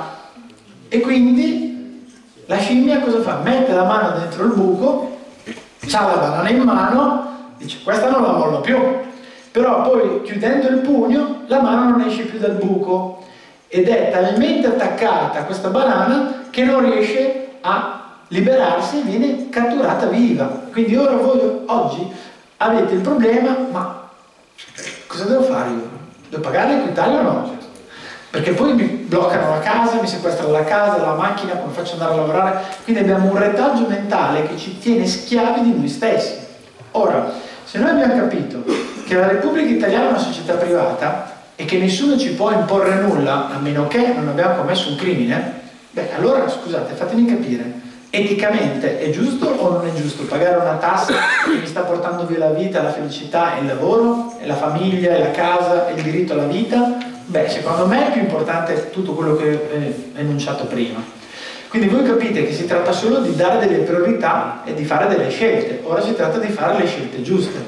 e quindi la scimmia cosa fa? Mette la mano dentro il buco, ha la banana in mano, dice questa non la mollo più, però poi chiudendo il pugno la mano non esce più dal buco ed è talmente attaccata a questa banana che non riesce a liberarsi e viene catturata viva. Quindi ora voi oggi avete il problema, ma cosa devo fare io? Devo pagare l'Equitalia o no? Perché poi mi bloccano la casa, mi sequestrano la casa, la macchina, come faccio ad andare a lavorare? Quindi abbiamo un retaggio mentale che ci tiene schiavi di noi stessi. Ora, se noi abbiamo capito che la Repubblica Italiana è una società privata e che nessuno ci può imporre nulla a meno che non abbiamo commesso un crimine, beh, allora scusate, fatemi capire, eticamente è giusto o non è giusto pagare una tassa che mi sta portando via la vita, la felicità e il lavoro, e la famiglia, e la casa, e il diritto alla vita? Beh, secondo me è più importante tutto quello che ho enunciato prima. Quindi voi capite che si tratta solo di dare delle priorità e di fare delle scelte. Ora si tratta di fare le scelte giuste.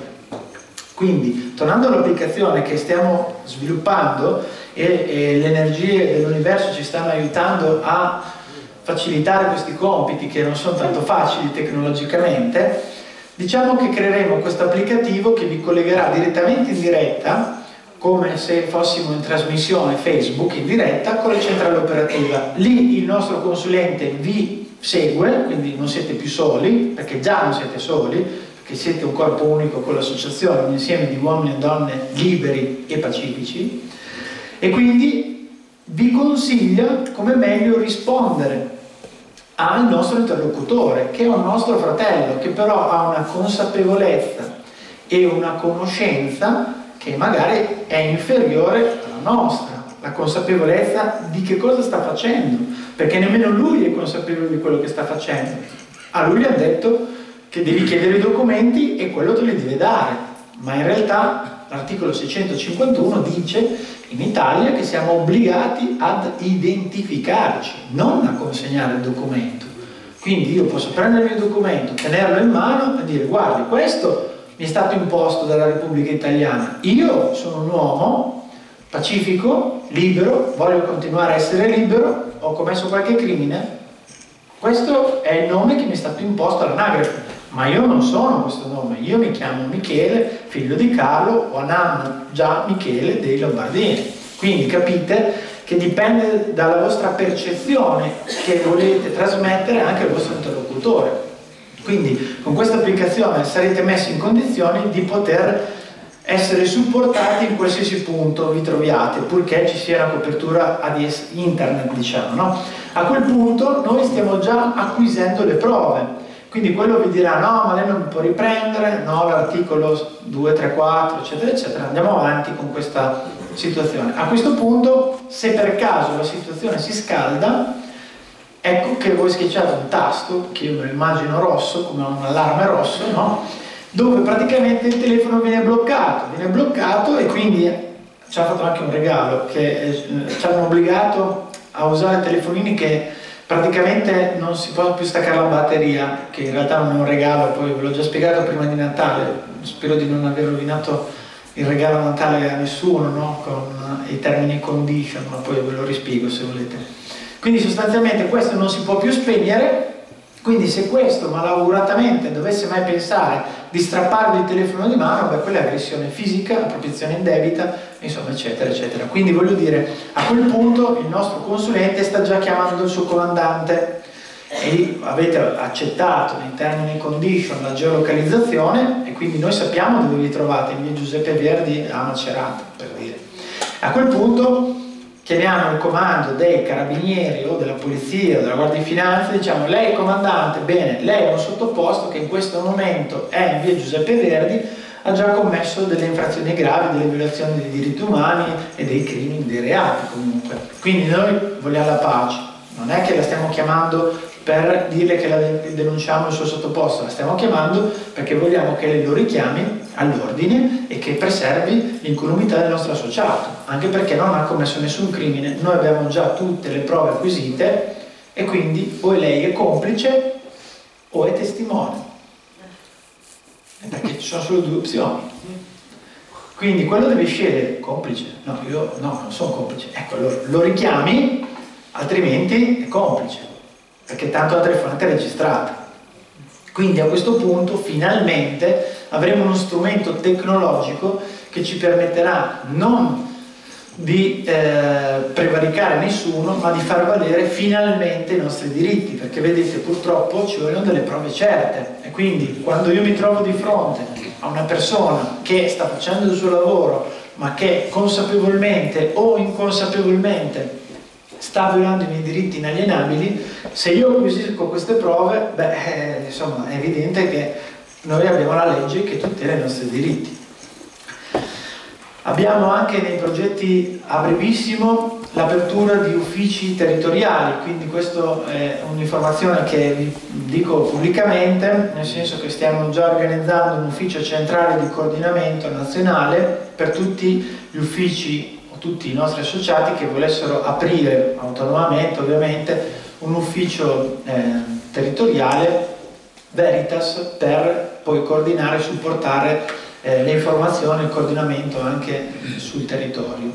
Quindi, tornando all'applicazione che stiamo sviluppando e le energie dell'universo ci stanno aiutando a facilitare questi compiti che non sono tanto facili tecnologicamente, diciamo che creeremo questo applicativo che vi collegherà direttamente in diretta come se fossimo in trasmissione Facebook in diretta con la centrale operativa. Lì il nostro consulente vi segue, quindi non siete più soli, perché già non siete soli, perché siete un corpo unico con l'associazione, un insieme di uomini e donne liberi e pacifici, e quindi vi consiglia come meglio rispondere al nostro interlocutore, che è un nostro fratello, che però ha una consapevolezza e una conoscenza che magari è inferiore alla nostra, la consapevolezza di che cosa sta facendo, perché nemmeno lui è consapevole di quello che sta facendo. A lui gli hanno detto che devi chiedere i documenti e quello te li deve dare, ma in realtà l'articolo 651 dice in Italia che siamo obbligati ad identificarci, non a consegnare il documento. Quindi io posso prendere il documento, tenerlo in mano e dire: guardi, questo mi è stato imposto dalla Repubblica Italiana, io sono un uomo pacifico, libero, voglio continuare a essere libero, ho commesso qualche crimine, questo è il nome che mi è stato imposto all'anagrafe, ma io non sono questo nome, io mi chiamo Michele, figlio di Carlo, o Anna già Michele dei Lombardini. Quindi capite che dipende dalla vostra percezione che volete trasmettere anche al vostro interlocutore. Quindi con questa applicazione sarete messi in condizioni di poter essere supportati in qualsiasi punto vi troviate, purché ci sia una copertura ADS internet, diciamo, no? A quel punto noi stiamo già acquisendo le prove. Quindi quello vi dirà: no, ma lei non può riprendere, no, l'articolo 234, eccetera, eccetera. Andiamo avanti con questa situazione. A questo punto, se per caso la situazione si scalda, ecco che voi schiacciate un tasto, che io me lo immagino rosso, come un allarme rosso, no? Dove praticamente il telefono viene bloccato e quindi ci hanno fatto anche un regalo, che ci hanno obbligato a usare telefonini che praticamente non si può più staccare la batteria, che in realtà non è un regalo, poi ve l'ho già spiegato prima di Natale, spero di non aver rovinato il regalo a Natale a nessuno, no? Con i termini condition, ma poi ve lo rispiego se volete. Quindi sostanzialmente questo non si può più spegnere, quindi se questo malauguratamente dovesse mai pensare di strapparvi il telefono di mano, beh, quella è aggressione fisica, appropriazione indebita, insomma, eccetera, eccetera. Quindi voglio dire, a quel punto il nostro consulente sta già chiamando il suo comandante e avete accettato nei termini e condition la geolocalizzazione e quindi noi sappiamo dove vi trovate, in via Giuseppe Verdi a Macerata, per dire. A quel punto chiamiamo il comando dei carabinieri o della polizia o della Guardia di Finanza e diciamo: lei comandante, bene, lei è un sottoposto che in questo momento è in via Giuseppe Verdi, ha già commesso delle infrazioni gravi, delle violazioni dei diritti umani e dei crimini, dei reati comunque. Quindi noi vogliamo la pace, non è che la stiamo chiamando per dirle che la denunciamo il suo sottoposto, la stiamo chiamando perché vogliamo che lei lo richiami all'ordine e che preservi l'incolumità del nostro associato, anche perché non ha commesso nessun crimine, noi abbiamo già tutte le prove acquisite e quindi o lei è complice o è testimone, perché ci sono solo due opzioni. Quindi quello deve scegliere: complice? No, io no, non sono complice. Ecco, lo richiami, altrimenti è complice, perché tanto la telefonata è registrata. Quindi a questo punto finalmente avremo uno strumento tecnologico che ci permetterà non di prevaricare nessuno, ma di far valere finalmente i nostri diritti, perché vedete, purtroppo ci vogliono delle prove certe e quindi quando io mi trovo di fronte a una persona che sta facendo il suo lavoro ma che consapevolmente o inconsapevolmente sta violando i miei diritti inalienabili, se io acquisisco queste prove, beh, insomma, è evidente che noi abbiamo la legge che tutela i nostri diritti. Abbiamo anche nei progetti a brevissimo l'apertura di uffici territoriali, quindi questa è un'informazione che vi dico pubblicamente, nel senso che stiamo già organizzando un ufficio centrale di coordinamento nazionale per tutti gli uffici o tutti i nostri associati che volessero aprire autonomamente ovviamente un ufficio territoriale Veritas per poi coordinare e supportare le informazioni e il coordinamento anche sul territorio.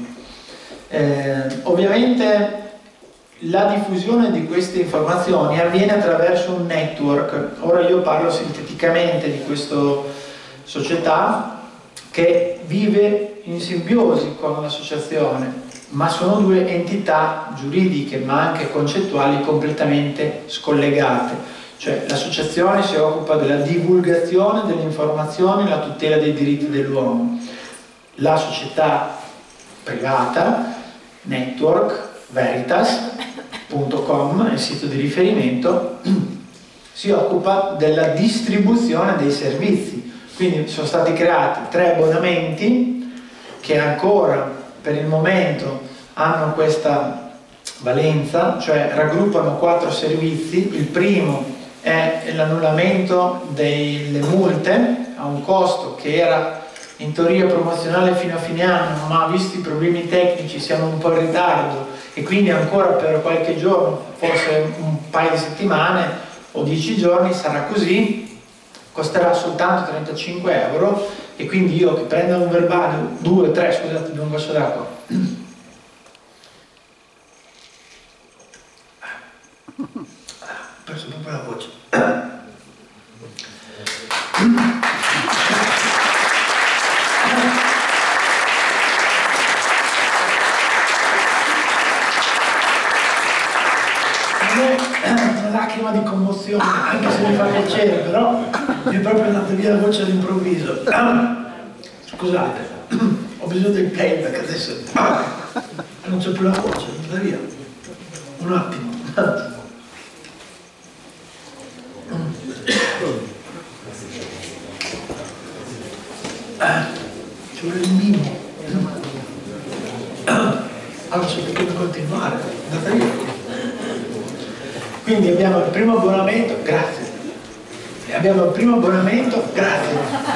Ovviamente la diffusione di queste informazioni avviene attraverso un network. Ora io parlo sinteticamente di questa società che vive in simbiosi con l'associazione, ma sono due entità giuridiche ma anche concettuali completamente scollegate. Cioè l'associazione si occupa della divulgazione delle informazioni e la tutela dei diritti dell'uomo. La società privata, Network, Veritas.com, il sito di riferimento, si occupa della distribuzione dei servizi. Quindi sono stati creati 3 abbonamenti che ancora per il momento hanno questa valenza, cioè raggruppano 4 servizi. Il primo è l'annullamento delle multe a un costo che era in teoria promozionale fino a fine anno, ma visti i problemi tecnici siamo un po' in ritardo e quindi ancora per qualche giorno, forse un paio di settimane o 10 giorni sarà così. Costerà soltanto 35 euro e quindi io che prendo un verbale, 2, 3, scusate, bevo un goccio d'acqua. Ho perso proprio la voce. Una lacrima di commozione, anche se mi fa piacere, però mi è proprio andata via la voce all'improvviso. Scusate, ho bisogno del playback adesso. Non c'è più la voce, è andata via. Un attimo. Ci vuole il mimo. Allora so perché devo continuare, è andata via. Quindi abbiamo il primo abbonamento, grazie. Abbiamo il primo abbonamento, grazie.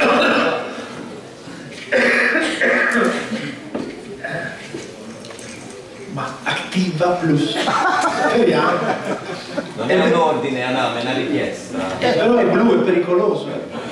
Ma Activa Plus. Speriamo. Non è un ordine, Anna, è una richiesta. Però è blu, è pericoloso.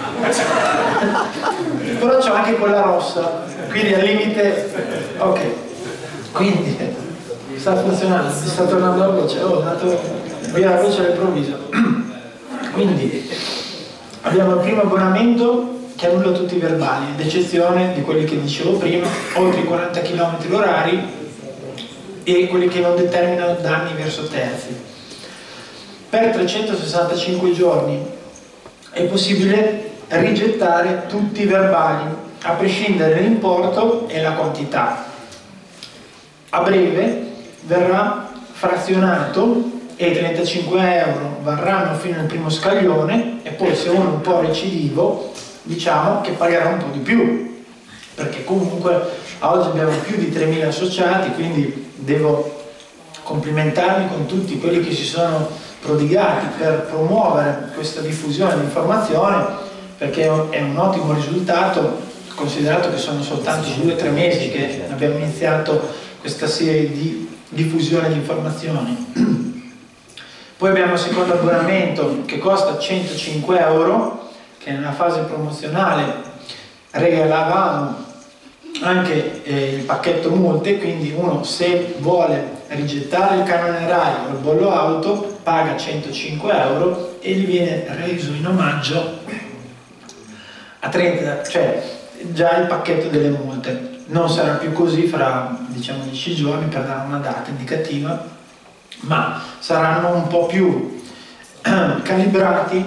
Però c'ho anche quella rossa, quindi al limite. Ok. Quindi sta funzionando, mi sta tornando la voce, ho dato via la voce all'improvviso. Quindi abbiamo il primo abbonamento che annulla tutti i verbali, ad eccezione di quelli che dicevo prima, oltre i 40 km orari e quelli che non determinano danni verso terzi. Per 365 giorni è possibile rigettare tutti i verbali, a prescindere dall'importo e la quantità. A breve verrà frazionato e i 35 euro varranno fino al primo scaglione e poi se uno è un po' recidivo diciamo che pagherà un po' di più, perché comunque a oggi abbiamo più di 3.000 associati, quindi devo complimentarmi con tutti quelli che si sono prodigati per promuovere questa diffusione di informazione, perché è un ottimo risultato considerato che sono soltanto 2 o 3 mesi che abbiamo iniziato questa serie di diffusione di informazioni. Poi abbiamo il secondo abbonamento che costa 105 euro, che nella fase promozionale regalavamo anche il pacchetto multe, quindi uno se vuole rigettare il canone RAI o il bollo auto paga 105 euro e gli viene reso in omaggio a 30, cioè già il pacchetto delle multe. Non sarà più così fra, diciamo, 10 giorni per dare una data indicativa, ma saranno un po' più calibrati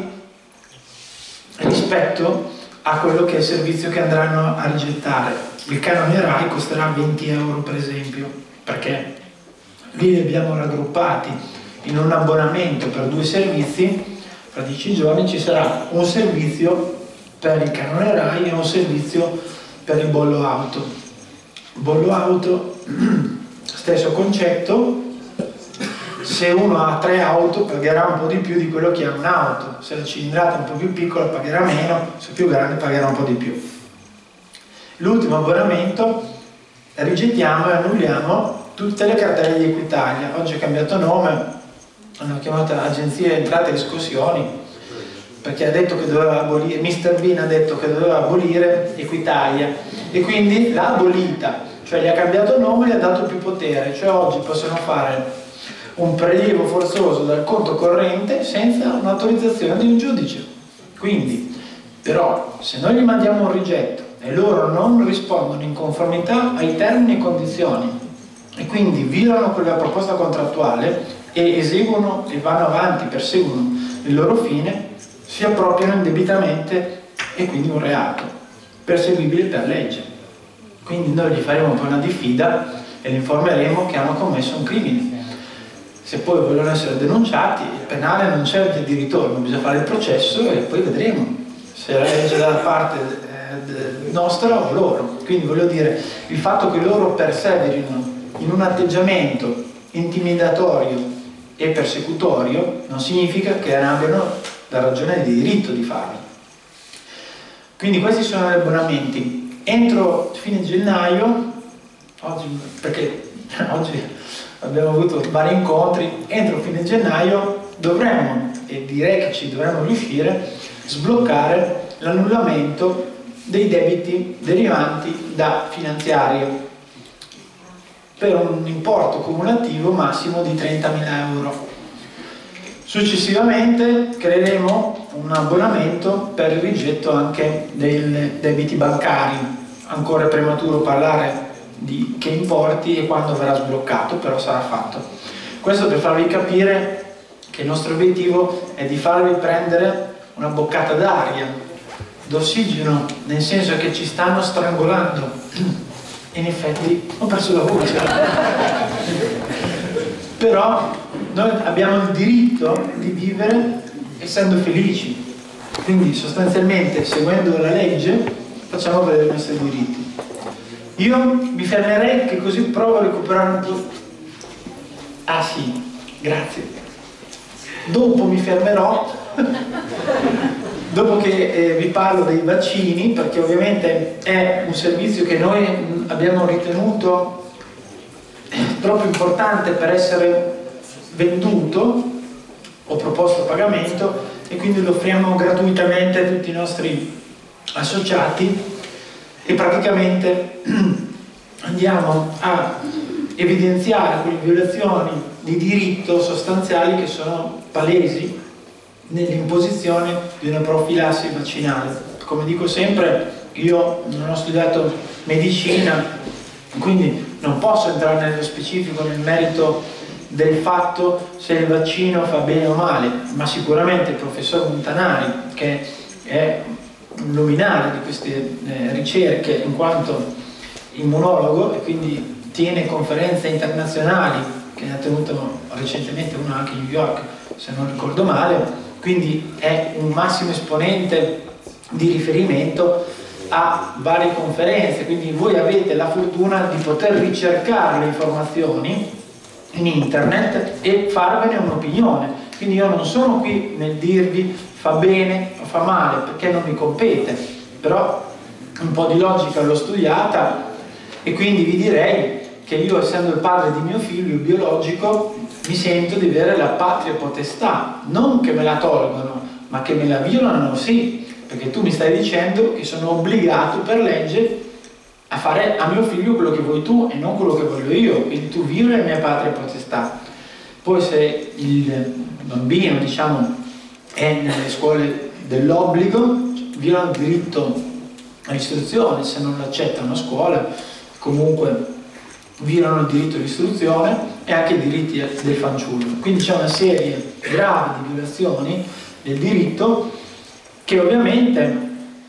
rispetto a quello che è il servizio che andranno a rigettare. Il canone RAI costerà 20 euro per esempio, perché lì li abbiamo raggruppati in un abbonamento per 2 servizi. Fra 10 giorni ci sarà un servizio per il canone RAI e un servizio per il bollo auto. Bollo auto, stesso concetto, se uno ha 3 auto pagherà un po' di più di quello che ha un'auto, se la cilindrata è un po' più piccola pagherà meno, se è più grande pagherà un po' di più. L'ultimo abbonamento, rigettiamo e annulliamo tutte le cartelle di Equitalia. Oggi è cambiato nome, hanno chiamato Agenzia Entrate e Riscossioni, perché ha detto che doveva abolire, Mr. Bean ha detto che doveva abolire Equitalia e quindi l'ha abolita, cioè gli ha cambiato nome e gli ha dato più potere, cioè oggi possono fare un prelievo forzoso dal conto corrente senza un'autorizzazione di un giudice. Quindi, però, se noi gli mandiamo un rigetto e loro non rispondono in conformità ai termini e condizioni e quindi violano quella proposta contrattuale e eseguono e vanno avanti, perseguono il loro fine, si appropriano indebitamente e quindi un reato perseguibile per legge. Quindi noi gli faremo poi una diffida e li informeremo che hanno commesso un crimine. Se poi vogliono essere denunciati, il penale non c'è via di ritorno, bisogna fare il processo e poi vedremo se la legge è dalla parte nostra o loro. Quindi voglio dire, il fatto che loro perseverino in un atteggiamento intimidatorio e persecutorio non significa che non abbiano la ragione di diritto di farlo. Quindi questi sono gli abbonamenti. Entro fine gennaio, perché oggi abbiamo avuto vari incontri, entro fine gennaio dovremmo, e direi che ci dovremmo riuscire, a sbloccare l'annullamento dei debiti derivanti da finanziarie per un importo cumulativo massimo di 30.000 euro. Successivamente creeremo un abbonamento per il rigetto anche dei debiti bancari. Ancora è prematuro parlare di che importi e quando verrà sbloccato, però sarà fatto. Questo per farvi capire che il nostro obiettivo è di farvi prendere una boccata d'aria, d'ossigeno, nel senso che ci stanno strangolando. In effetti ho perso la voce. Però noi abbiamo il diritto di vivere essendo felici, quindi sostanzialmente seguendo la legge facciamo vedere i nostri diritti. Io mi fermerei, che così provo a recuperare un po'. Ah sì, grazie. Dopo mi fermerò dopo che vi parlo dei vaccini, perché ovviamente è un servizio che noi abbiamo ritenuto troppo importante per essere venduto o proposto a pagamento, e quindi lo offriamo gratuitamente a tutti i nostri associati e praticamente andiamo a evidenziare quelle violazioni di diritto sostanziali che sono palesi nell'imposizione di una profilassi vaccinale. Come dico sempre, io non ho studiato medicina, quindi non posso entrare nello specifico, nel merito del fatto se il vaccino fa bene o male, ma sicuramente il professor Montanari, che è un luminare di queste ricerche in quanto immunologo e quindi tiene conferenze internazionali, che ne ha tenuto recentemente una anche a New York se non ricordo male, quindi è un massimo esponente di riferimento a varie conferenze, quindi voi avete la fortuna di poter ricercare le informazioni in internet e farvene un'opinione. Quindi io non sono qui nel dirvi fa bene o fa male, perché non mi compete, però un po' di logica l'ho studiata e quindi vi direi che io, essendo il padre di mio figlio biologico, mi sento di avere la patria potestà, non che me la tolgono, ma che me la violano, sì, perché tu mi stai dicendo che sono obbligato per legge a fare a mio figlio quello che vuoi tu e non quello che voglio io, quindi tu violi la mia patria potestà. Poi se il bambino, diciamo, è nelle scuole dell'obbligo, viola il diritto all'istruzione, se non l'accettano a scuola, comunque violano il diritto all'istruzione e anche i diritti del fanciullo. Quindi c'è una serie grave di violazioni del diritto che ovviamente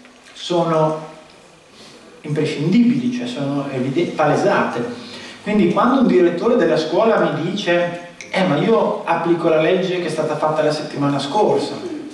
sono imprescindibili, cioè sono palesate. Quindi quando un direttore della scuola mi dice ma io applico la legge che è stata fatta la settimana scorsa,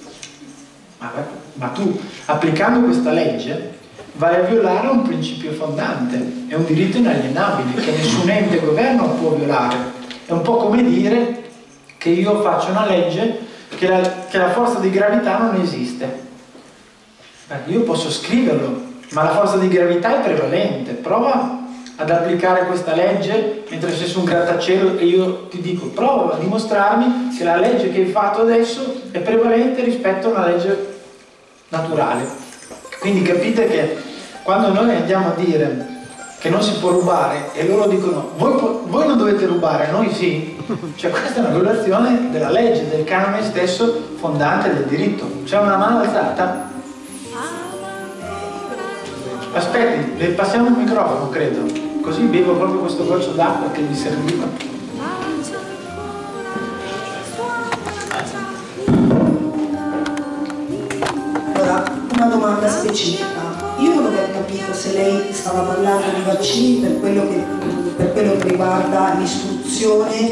ma tu applicando questa legge vai a violare un principio fondante, è un diritto inalienabile che nessun ente governo può violare. È un po' come dire che io faccio una legge che la forza di gravità non esiste. Io posso scriverlo, ma la forza di gravità è prevalente. Prova ad applicare questa legge mentre sei su un grattacielo e io ti dico prova a dimostrarmi che la legge che hai fatto adesso è prevalente rispetto a una legge naturale. Quindi capite che quando noi andiamo a dire che non si può rubare e loro dicono voi non dovete rubare, noi sì, cioè questa è una violazione della legge, del canone stesso fondante del diritto. C'è una mano alzata? Aspetti, le passiamo il microfono, credo. Così bevo proprio questo goccio d'acqua che mi serviva. Allora, una domanda specifica. Io non ho capito se lei stava parlando di vaccini per quello che riguarda l'istruzione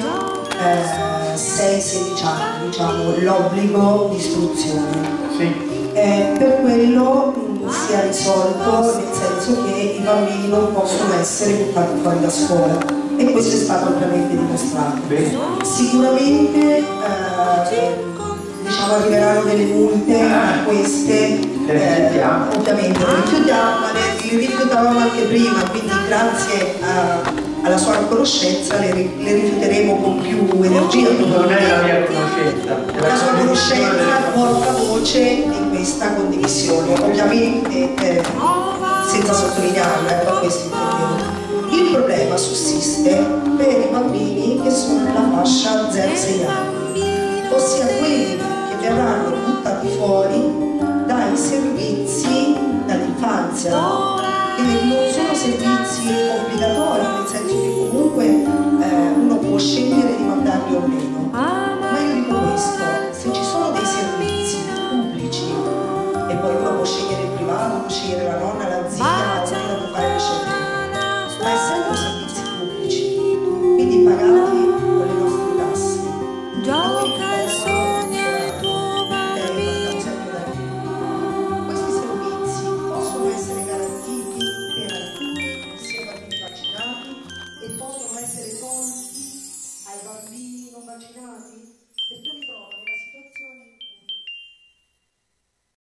6-16 anni, diciamo, l'obbligo di istruzione. Sì. Per quello si è risolto, nel senso che i bambini non possono essere buttati fuori da scuola e questo è stato ampiamente dimostrato. Bene. Sicuramente diciamo, arriveranno delle multe, queste ovviamente le rifiutiamo, ma le rifiutavamo anche prima, quindi grazie alla sua conoscenza le rifiuteremo con più energia. Non è la mia conoscenza. La sua conoscenza porta voce di questa condivisione, ovviamente senza sottolinearlo, ecco, questo intendevo. Il problema sussiste per i bambini che sono nella fascia 0-6 anni, ossia quelli che verranno buttati fuori dai servizi dall'infanzia, che non sono servizi obbligatori, nel senso che comunque uno può scegliere di mandarli o meno. Ma io dico questo, se ci sono dei servizi pubblici e poi uno può scegliere il privato, può scegliere la nonna, la zia, ognuno può fare le scelte, ma essendo servizi pubblici, quindi pagati con le nostre tasse, questi servizi possono essere garantiti per sia i bambini vaccinati e possono essere tolti ai bambini non vaccinati? Perché io mi